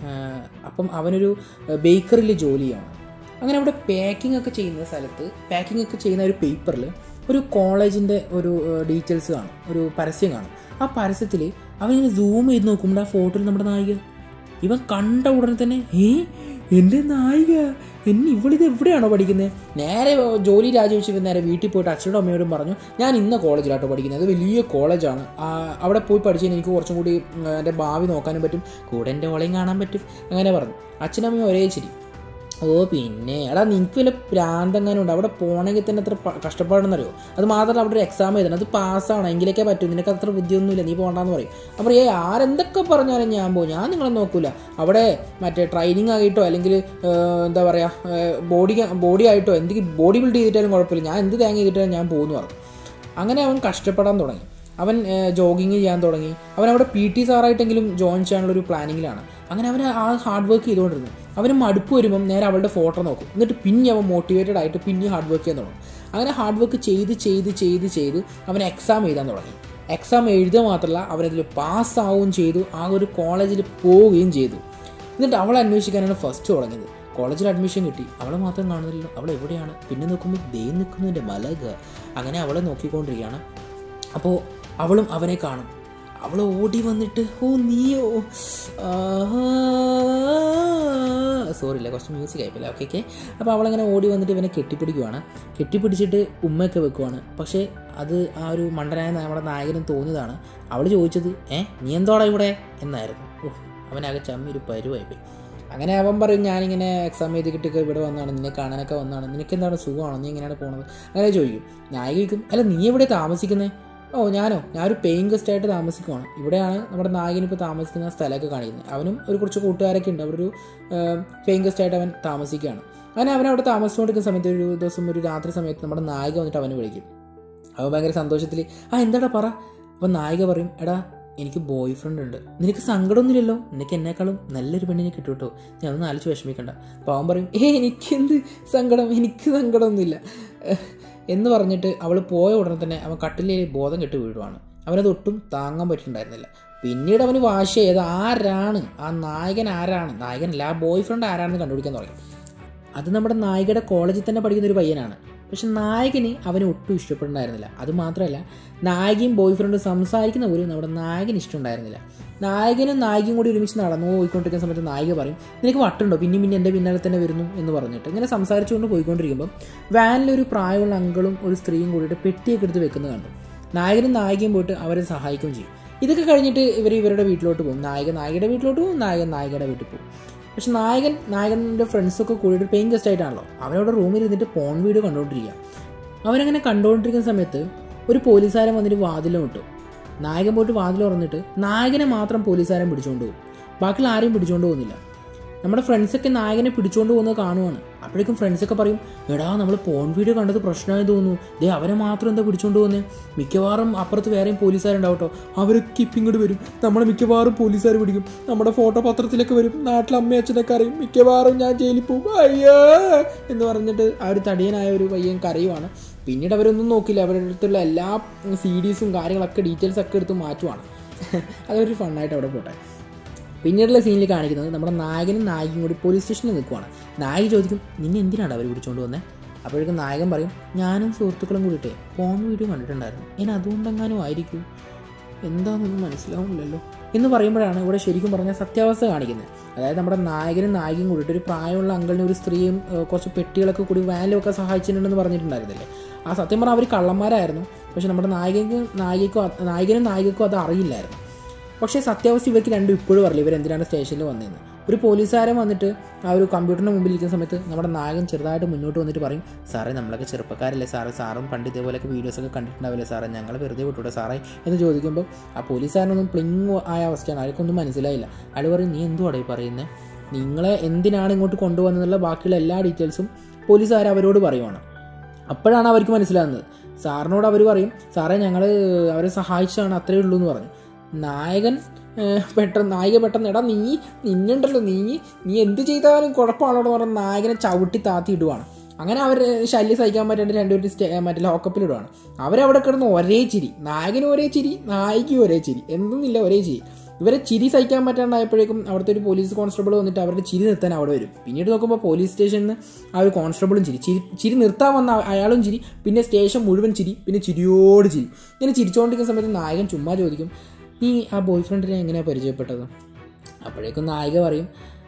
അപ്പം അവനൊരു ബേക്കറിയിൽ ജോലി ചെയ്യണം. അങ്ങനെ അവിടെ പാക്കിംഗ് ഒക്കെ ചെയ്യുന്ന സ്ഥലത്ത് പാക്കിംഗ് ഒക്കെ ചെയ്യുന്ന ഒരു പേപ്പറിൽ ഒരു കോളേജിൻ്റെ ഒരു ഡീറ്റെയിൽസ് കാണും, ഒരു പരസ്യം കാണും. ആ പരസ്യത്തിൽ അവനിങ്ങനെ സൂം ചെയ്ത് നോക്കുമ്പോൾ ആ ഫോട്ടോയിൽ നമ്മുടെ നായിക. ഇവൻ കണ്ട ഉടനെ തന്നെ ഏ എൻ്റെ നായിക, എന്നെ ഇവളിത് എവിടെയാണോ പഠിക്കുന്നത്? നേരെ ജോലി രാജിവെച്ച് നേരെ വീട്ടിൽ പോയിട്ട് അച്ഛനോടും അമ്മയോടും പറഞ്ഞു, ഞാൻ ഇന്ന കോളേജിലാട്ടോ പഠിക്കുന്നത്, അത് വലിയ കോളേജാണ്, അവിടെ പോയി പഠിച്ചതിന് എനിക്ക് കുറച്ചും കൂടി എൻ്റെ ഭാവി നോക്കാനും പറ്റും, കൂടെ എൻ്റെ ഓളയും കാണാൻ പറ്റും, അങ്ങനെ പറഞ്ഞു. അച്ഛനമ്മയും ഒരേ ശരി. ഓ പിന്നെ എടാ നിനക്ക് വല്ല പ്രാന്തെങ്ങാനും ഉണ്ട്, അവിടെ പോകണമെങ്കിൽ തന്നെ എത്ര കഷ്ടപ്പാടെന്നറിയോ? അത് മാത്രമല്ല അവിടെ ഒരു എക്സാം എഴുതണം, അത് പാസ്സാവണം, എങ്കിലൊക്കെ പറ്റും, നിനക്ക് അത്ര ബുദ്ധിയൊന്നുമില്ല, നീ പോകണ്ടെന്ന് പറയും. അപ്പോൾ ഏ ആരെന്തൊക്കെ പറഞ്ഞാലും ഞാൻ പോകും, ഞാൻ നിങ്ങളെ നോക്കൂല, അവിടെ മറ്റേ ട്രെയിനിങ് ആയിട്ടോ അല്ലെങ്കിൽ എന്താ പറയുക ബോഡി ബോഡി ആയിട്ടോ എന്തെങ്കിലും ബോഡി ബിൽഡ് ചെയ്തിട്ടാലും കുഴപ്പമില്ല, ഞാൻ എന്ത് തേങ്ങ ചെയ്തിട്ടാലും ഞാൻ പോകുന്നു പറഞ്ഞു. അങ്ങനെ അവൻ കഷ്ടപ്പെടാൻ തുടങ്ങി. അവൻ ജോഗിങ് ചെയ്യാൻ തുടങ്ങി. അവൻ അവിടെ പി ടി സാറായിട്ടെങ്കിലും ജോയിൻ ചെയ്യാനുള്ളൊരു പ്ലാനിങ്ങിലാണ്. അങ്ങനെ അവൻ ആ ഹാർഡ് വർക്ക് ചെയ്തുകൊണ്ടിരുന്നു. അവന് മടുപ്പ് വരുമ്പം നേരെ അവളുടെ ഫോട്ടോ നോക്കും, എന്നിട്ട് പിന്നെ അവൻ മോട്ടിവേറ്റഡ് ആയിട്ട് പിന്നെ ഹാർഡ് വർക്ക് ചെയ്യാൻ തുടങ്ങും. അങ്ങനെ ഹാർഡ് വർക്ക് ചെയ്ത് ചെയ്ത് ചെയ്ത് ചെയ്ത് അവൻ എക്സാം എഴുതാൻ തുടങ്ങി. എക്സാം എഴുതുക മാത്രമല്ല അവനതിൽ പാസ്സാവുകയും ചെയ്തു, ആ ഒരു കോളേജിൽ പോവുകയും ചെയ്തു. എന്നിട്ട് അവളെ അന്വേഷിക്കാനാണ് ഫസ്റ്റ് തുടങ്ങിയത്. കോളേജിൽ അഡ്മിഷൻ കിട്ടി, അവളെ മാത്രം കാണുന്നില്ലല്ലോ, അവൾ എവിടെയാണ്? പിന്നെ നോക്കുമ്പോൾ ദേ നിൽക്കുന്നതിൻ്റെ മലക. അങ്ങനെ അവളെ നോക്കിക്കൊണ്ടിരിക്കുകയാണ്. അപ്പോൾ അവളും അവനെ കാണും. അവൾ ഓടി വന്നിട്ട് ഓ നീയോ സോറി ഇല്ല കുറച്ച് മ്യൂസിക് ആയിപ്പില്ല ഓക്കെ ഓക്കെ അപ്പോൾ അവളങ്ങനെ ഓടി വന്നിട്ട് ഇവനെ കെട്ടിപ്പിടിക്കുവാണ്. കെട്ടിപ്പിടിച്ചിട്ട് ഉമ്മയൊക്കെ വെക്കുവാണ്. പക്ഷേ അത് ആ ഒരു മണ്ടനായ നമ്മുടെ നായകനും തോന്നിയതാണ്. അവൾ ചോദിച്ചത് ഏ നീ എന്തോടാ ഇവിടെ എന്നായിരുന്നു. ഓ അവനാകെ ചമ്മി ഒരു പരുവായിപ്പോയി. അങ്ങനെ അവൻ പറയും ഞാനിങ്ങനെ എക്സാം എഴുതിക്കിട്ടൊക്കെ ഇവിടെ വന്നതാണ്, നിന്നെ കാണാനൊക്കെ വന്നതാണ്, നിനക്ക് എന്താണ് സുഖമാണോ, നീ എങ്ങനെയാണ് പോണത് അങ്ങനെ ചോദിക്കും. നായിക ചോദിക്കും അല്ല നീ എവിടെ താമസിക്കുന്നത്? ഓ ഞാനോ ഞാനൊരു പെയിങ് ഗസ്റ്റ് ആയിട്ട് താമസിക്കുവാണ്. ഇവിടെയാണ് നമ്മുടെ നായകനിപ്പോൾ താമസിക്കുന്ന സ്ഥലമൊക്കെ കാണിക്കുന്നത്. അവനും ഒരു കുറച്ച് കൂട്ടുകാരൊക്കെ ഉണ്ട്, അവിടെ ഒരു പെയിങ് ഗസ്റ്റ് ആയിട്ട് അവൻ താമസിക്കുകയാണ്. അങ്ങനെ അവൻ അവിടെ താമസിച്ചുകൊണ്ടിരിക്കുന്ന സമയത്ത് ഒരു ദിവസം ഒരു രാത്രി സമയത്ത് നമ്മുടെ നായിക വന്നിട്ട് അവനെ വിളിക്കും. അവൻ ഭയങ്കര സന്തോഷത്തിൽ ആ എന്താടാ പറ. അപ്പം നായിക പറയും എടാ എനിക്ക് ബോയ് ഫ്രണ്ട് ഉണ്ട്, നിനക്ക് സങ്കടമൊന്നുമില്ലല്ലോ, നിനക്ക് എന്നെക്കാളും നല്ലൊരു പെണ്ണിനെ കിട്ടും കേട്ടോ, ഞാൻ ഒന്ന് ആലോചിച്ച് വിഷമിക്കണ്ട. അപ്പോൾ അവൻ പറയും ഏ എനിക്കെന്ത് സങ്കടം, എനിക്ക് സങ്കടമൊന്നുമില്ല എന്ന് പറഞ്ഞിട്ട് അവൾ പോയ ഉടനെ തന്നെ അവൻ കട്ടിലിൽ ബോധം കെട്ട് വീഴുവാണ്. അവനത് ഒട്ടും താങ്ങാൻ പറ്റിയിട്ടുണ്ടായിരുന്നില്ല. പിന്നീട് അവന് വാശ ചെയ്ത് ആരാണ് ആ നായകൻ, ആരാണ് നായകനല്ല ആ ബോയ് ഫ്രണ്ട് ആരാണെന്ന് കണ്ടുപിടിക്കാൻ തുടങ്ങി. അത് നമ്മുടെ നായികയുടെ കോളേജിൽ തന്നെ പഠിക്കുന്ന ഒരു പയ്യനാണ്. പക്ഷെ നായകന് അവന് ഒട്ടും ഇഷ്ടപ്പെടുന്നുണ്ടായിരുന്നില്ല. അതുമാത്രമല്ല നായകയും ബോയ് ഫ്രണ്ടും സംസാരിക്കുന്ന പോലും നമ്മുടെ നായകന് ഇഷ്ടമുണ്ടായിരുന്നില്ല. നായകനും നായികയും കൂടി ഒരുമിച്ച് നടന്നു പോയിക്കൊണ്ടിരിക്കുന്ന സമയത്ത് നായിക പറയും നിനക്ക് വട്ടുണ്ടോ പിന്നെയും പിന്നെ എൻ്റെ പിന്നാലെ തന്നെ വരുന്നു എന്ന് പറഞ്ഞിട്ട് ഇങ്ങനെ സംസാരിച്ചുകൊണ്ട് പോയിക്കൊണ്ടിരിക്കുമ്പോൾ വാനിലൊരു പ്രായമുള്ള അങ്കിളും ഒരു സ്ത്രീയും കൂടിയിട്ട് പെട്ടിയൊക്കെ എടുത്ത് വെക്കുന്നത് കണ്ടു. നായകനും നായികയും പോയിട്ട് അവരെ സഹായിക്കുകയും ചെയ്യും. ഇതൊക്കെ കഴിഞ്ഞിട്ട് ഇവർ ഇവരുടെ വീട്ടിലോട്ട് പോകും. നായക നായികയുടെ വീട്ടിലോട്ട് പോകും, നായകൻ നായികയുടെ വീട്ടിൽ പോകും. പക്ഷെ നായകൻ നായകൻ്റെ ഫ്രണ്ട്സൊക്കെ കൂടിയിട്ട് പെയിൻ ഗസ്റ്റ് ആയിട്ടാണല്ലോ അവനവിടെ റൂമിൽ ഇരുന്നിട്ട് പോൺ വീഡിയോ കണ്ടുകൊണ്ടിരിക്കുക. അവനങ്ങനെ കണ്ടുകൊണ്ടിരിക്കുന്ന സമയത്ത് ഒരു പോലീസുകാരൻ വന്നിട്ട് വാതിലും ഇട്ടു. നായകൻ പോയിട്ട് വാതിൽ തുറന്നിട്ട് നായകനെ മാത്രം പോലീസുകാരൻ പിടിച്ചുകൊണ്ട് പോകും, ബാക്കിയുള്ള ആരെയും പിടിച്ചുകൊണ്ട് പോകുന്നില്ല. നമ്മുടെ ഫ്രണ്ട്സൊക്കെ നായകനെ പിടിച്ചുകൊണ്ട് പോകുന്നത് കാണുവാണ്. അപ്പോഴേക്കും ഫ്രണ്ട്സൊക്കെ പറയും എടാ നമ്മൾ പോൺ വീഡിയോ കണ്ടത് പ്രശ്നമായി തോന്നുന്നു, ദേ അവരെ മാത്രം എന്താ പിടിച്ചുകൊണ്ട് പോകുന്നത്, മിക്കവാറും അപ്പുറത്ത് വേറെയും പോലീസുകാരുണ്ടാവും കേട്ടോ, അവരൊക്കെ ഇപ്പം ഇങ്ങോട്ട് വരും, നമ്മളെ മിക്കവാറും പോലീസുകാർ പിടിക്കും, നമ്മുടെ ഫോട്ടോ പത്രത്തിലൊക്കെ വരും, നാട്ടിൽ അമ്മയും അച്ഛനൊക്കെ അറിയും, മിക്കവാറും ഞാൻ ജയിലിൽ പോകും അയ്യോ എന്ന് പറഞ്ഞിട്ട് ആ ഒരു തടിയനായ ഒരു പയ്യൻ കരയുവാണ്. പിന്നീട് അവരൊന്നും നോക്കില്ല, അവരുടെ അടുത്തുള്ള എല്ലാ സി ഡീസും കാര്യങ്ങളൊക്കെ ഡീറ്റെയിൽസ് ഒക്കെ എടുത്ത് മാറ്റുവാണ്. അതൊരു ഫണ്ണായിട്ട് അവിടെ പോട്ടെ. പിന്നീടുള്ള സീനിൽ കാണിക്കുന്നത് നമ്മുടെ നായകനും നായികയും കൂടി പോലീസ് സ്റ്റേഷനിൽ നിൽക്കുവാണ്. നായിക ചോദിക്കും നിന്നെ എന്തിനാണ് അവർ പിടിച്ചുകൊണ്ട് വന്നത്? അപ്പോഴേക്കും നായകൻ പറയും ഞാനും സുഹൃത്തുക്കളും കൂടിയിട്ടേ ഫോൺ വീഡിയോ കണ്ടിട്ടുണ്ടായിരുന്നു, ഇനി അതുകൊണ്ടെങ്ങാനും ആയിരിക്കും, എന്താണെന്നൊന്നും മനസ്സിലാവുന്നില്ലല്ലോ എന്ന് പറയുമ്പോഴാണ് ഇവിടെ ശരിക്കും പറഞ്ഞാൽ സത്യാവസ്ഥ കാണിക്കുന്നത്. അതായത് നമ്മുടെ നായകനും നായികയും കൂടിയിട്ട് ഒരു പ്രായമുള്ള അങ്കിളിനും ഒരു സ്ത്രീയും കുറച്ച് പെട്ടികളൊക്കെ കൂടി വാനിലൊക്കെ സഹായിച്ചിട്ടുണ്ടെന്ന് പറഞ്ഞിട്ടുണ്ടായിരുന്നില്ലേ. ആ സത്യം പറഞ്ഞാൽ അവർ കള്ളന്മാരായിരുന്നു. പക്ഷെ നമ്മുടെ നായകനും നായികക്കും നായകനും നായികക്കും അത് അറിയില്ലായിരുന്നു. പക്ഷേ സത്യാവസ്ഥ ഇവർക്ക് രണ്ടും ഇപ്പോഴും അറിയില്ല ഇവരെന്തിനാണ് സ്റ്റേഷനിൽ വന്നതെന്ന്. ഒരു പോലീസുകാരൻ വന്നിട്ട് ആ ഒരു കമ്പ്യൂട്ടറിന് മുമ്പിൽ ഇരിക്കുന്ന സമയത്ത് നമ്മുടെ നായകൻ ചെറുതായിട്ട് മുന്നോട്ട് വന്നിട്ട് പറയും സാറേ നമ്മളൊക്കെ ചെറുപ്പക്കാരല്ലേ സാറേ, സാറും പണ്ട് ഇതേപോലെയൊക്കെ വീഡിയോസൊക്കെ കണ്ടിട്ടുണ്ടാവില്ലേ സാറേ, ഞങ്ങൾ വെറുതെ വിട്ടൂടെ സാറേ എന്ന് ചോദിക്കുമ്പോൾ ആ പോലീസുകാരനൊന്നും പ്ലിങ് ആയ അവസ്ഥയാണ്, അയാൾക്കൊന്നും മനസ്സിലായില്ല. അയാൾ പറയും നീ എന്തുവാണ് ഈ പറയുന്നത്, നിങ്ങളെ എന്തിനാണ് ഇങ്ങോട്ട് കൊണ്ടുവന്നതെന്നുള്ള ബാക്കിയുള്ള എല്ലാ ഡീറ്റെയിൽസും പോലീസുകാർ അവരോട് പറയുവാണ്. അപ്പോഴാണ് അവർക്ക് മനസ്സിലാകുന്നത്. സാറിനോട് അവർ പറയും സാറേ ഞങ്ങൾ അവരെ സഹായിച്ചതാണ് അത്രയേ ഉള്ളൂ എന്ന് പറഞ്ഞു. നായകൻ പെട്ടെന്ന് നായിക പെട്ടെന്ന് എടാ നീ നിന്നുണ്ടല്ലോ നീ നീ എന്ത് ചെയ്താലും കുഴപ്പമാണോ എന്ന് പറഞ്ഞ് നായകനെ ചവിട്ടി താത്തി ഇടുവാണ്. അങ്ങനെ അവർ ശല്യം സഹിക്കാൻ പറ്റാണ്ട് രണ്ടുപേരും സ്റ്റേ മറ്റേ ലോക്കപ്പിലിടുവാണ്. അവരവിടെ കിടന്ന് ഒരേ ചിരി, നായകനും ഒരേ ചിരി നായികയും ഒരേ ചിരി, എന്തൊന്നുമില്ല ഒരേ ചിരി. ഇവരെ ചിരി സഹിക്കാൻ പറ്റാണ്ടായപ്പോഴേക്കും അവിടുത്തെ ഒരു പോലീസ് കോൺസ്റ്റബിൾ വന്നിട്ട് അവരുടെ ചിരി നിർത്താൻ അവിടെ വരും. പിന്നീട് നോക്കുമ്പോൾ പോലീസ് സ്റ്റേഷനിൽ നിന്ന് ആ ഒരു കോൺസ്റ്റബിളും ചിരി ചിരി ചിരി നിർത്താൻ വന്ന അയാളും ചിരി, പിന്നെ സ്റ്റേഷൻ മുഴുവൻ ചിരി, പിന്നെ ചിരിയോട് ചിരി. ഇങ്ങനെ ചിരിച്ചുകൊണ്ടിരിക്കുന്ന സമയത്ത് നായകൻ ചുമ്മാ ചോദിക്കും നീ ആ ബോയ് ഫ്രണ്ടിനെ എങ്ങനെയാണ് പരിചയപ്പെട്ടത്? അപ്പോഴേക്കും നായിക പറയും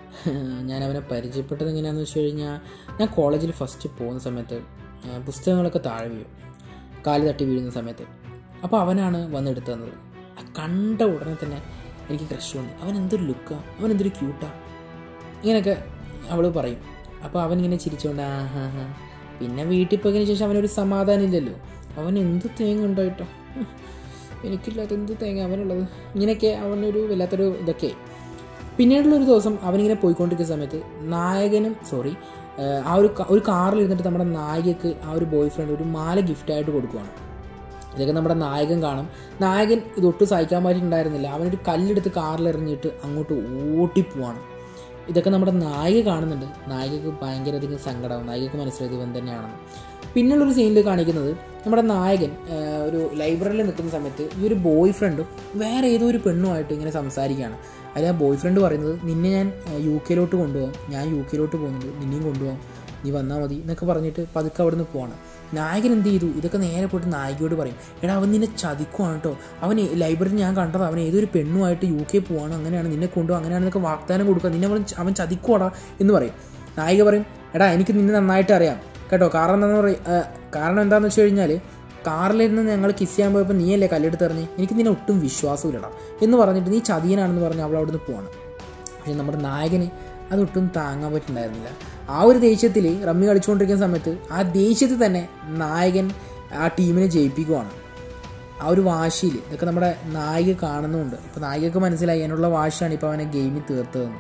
ഞാൻ അവനെ പരിചയപ്പെട്ടത് എങ്ങനെയാണെന്ന് വെച്ച് കഴിഞ്ഞാൽ ഞാൻ കോളേജിൽ ഫസ്റ്റ് പോകുന്ന സമയത്ത് പുസ്തകങ്ങളൊക്കെ താഴെ വീഴും, കാല് തട്ടി വീഴുന്ന സമയത്ത്, അപ്പോൾ അവനാണ് വന്നെടുത്തു തന്നത്. ആ കണ്ട ഉടനെ തന്നെ എനിക്ക് ക്രഷ് വന്നു, അവൻ എന്തൊരു ലുക്കാണ്, അവൻ എന്തൊരു ക്യൂട്ടാണ് ഇങ്ങനെയൊക്കെ അവൾ പറയും. അപ്പോൾ അവനിങ്ങനെ ചിരിച്ചുകൊണ്ട് ആ ഹാ ഹാ. പിന്നെ വീട്ടിൽ പോയതിന് ശേഷം അവനൊരു സമാധാനം ഇല്ലല്ലോ, അവൻ എന്ത് തേങ്ങ ഉണ്ടായിട്ടോ, എനിക്കില്ലാത്ത എന്ത് തേങ്ങ അവനുള്ളത്, ഇങ്ങനെയൊക്കെ അവനൊരു വല്ലാത്തൊരു ഇതൊക്കെ. പിന്നീടുള്ളൊരു ദിവസം അവനിങ്ങനെ പോയിക്കൊണ്ടിരിക്കുന്ന സമയത്ത് നായകനും സോറി ആ ഒരു ഒരു കാറിൽ ഇരുന്നിട്ട് നമ്മുടെ നായികക്ക് ആ ഒരു ബോയ് ഫ്രണ്ട് ഒരു മാല ഗിഫ്റ്റായിട്ട് കൊടുക്കുവാണ്. ഇതൊക്കെ നമ്മുടെ നായകൻ കാണും. നായകൻ ഇതൊട്ടും സഹിക്കാൻ പറ്റിയിട്ടുണ്ടായിരുന്നില്ല, അവനൊരു കല്ലെടുത്ത് കാറിലെറിഞ്ഞിട്ട് അങ്ങോട്ട് ഓട്ടിപ്പോവാണ്. ഇതൊക്കെ നമ്മുടെ നായിക കാണുന്നുണ്ട്. നായികക്ക് ഭയങ്കര അധികം സങ്കടമാവും, നായികക്ക് മനസ്സിലായത് ഇവൻ തന്നെയാണെന്ന്. പിന്നുള്ളൊരു സീനിൽ കാണിക്കുന്നത് നമ്മുടെ നായകൻ ഒരു ലൈബ്രറിയിൽ നിൽക്കുന്ന സമയത്ത് ഈ ഒരു ബോയ് ഫ്രണ്ടും വേറെ ഏതോ ഒരു പെണ്ണുമായിട്ട് ഇങ്ങനെ സംസാരിക്കുകയാണ്. അതിൽ ആ ബോയ് ഫ്രണ്ട് പറയുന്നത് നിന്നെ ഞാൻ യു കെയിലോട്ട് കൊണ്ടുപോകാം, ഞാൻ യു കെയിലോട്ട് പോകുന്നുണ്ട്, നിന്നെയും കൊണ്ടുപോകാം, നീ വന്നാൽ മതി എന്നൊക്കെ പറഞ്ഞിട്ട് പതുക്കെ അവിടെ നിന്ന് പോവാണ്. നായകൻ എന്ത് ചെയ്തു, ഇതൊക്കെ നേരെ പോയിട്ട് നായികയോട് പറയും, എടാ അവൻ നിന്നെ ചതിക്കുവാണ് കേട്ടോ, അവൻ ലൈബ്രറിയിൽ ഞാൻ കണ്ടത് അവൻ ഏതൊരു പെണ്ണുമായിട്ട് യു കെ പോവാണ്, അങ്ങനെയാണ് നിന്നെ കൊണ്ടുപോകും, അങ്ങനെയാണെന്നൊക്കെ വാഗ്ദാനം കൊടുക്കുക, നിന്നെ അവൻ അവൻ ചതിക്കുവാടാ എന്ന് പറയും. നായിക പറയും, എടാ എനിക്ക് നിന്നെ നന്നായിട്ട് അറിയാം കേട്ടോ, കാരണം എന്താണെന്ന് പറയും, കാരണം എന്താണെന്ന് വെച്ച് കഴിഞ്ഞാൽ കാറിലിരുന്ന് ഞങ്ങൾ കിസ് ചെയ്യാൻ പോയപ്പോൾ നീയല്ലേ കല്ലെടുത്ത് എറിഞ്ഞ്, എനിക്ക് നിന്നെ ഒട്ടും വിശ്വാസമില്ലടാ എന്ന് പറഞ്ഞിട്ട് നീ ചതിയനാണെന്ന് പറഞ്ഞ് അവൾ അവിടെ നിന്ന് പോവാണ്. പക്ഷെ നമ്മുടെ നായകന് അതൊട്ടും താങ്ങാൻ പറ്റുന്നുണ്ടായിരുന്നില്ല. ആ ഒരു ദേഷ്യത്തിൽ റമ്മി കളിച്ചുകൊണ്ടിരിക്കുന്ന സമയത്ത് ആ ദേഷ്യത്തിൽ തന്നെ നായകൻ ആ ടീമിനെ ജയിപ്പിക്കുവാണ്. ആ ഒരു വാശിയിൽ ഇതൊക്കെ നമ്മുടെ നായിക കാണുന്നുമുണ്ട്. അപ്പോൾ നായികക്ക് മനസ്സിലായി അതിനുള്ള വാശിയാണ് ഇപ്പോൾ അവനെ ഗെയിമിൽ തീർത്തതെന്ന്.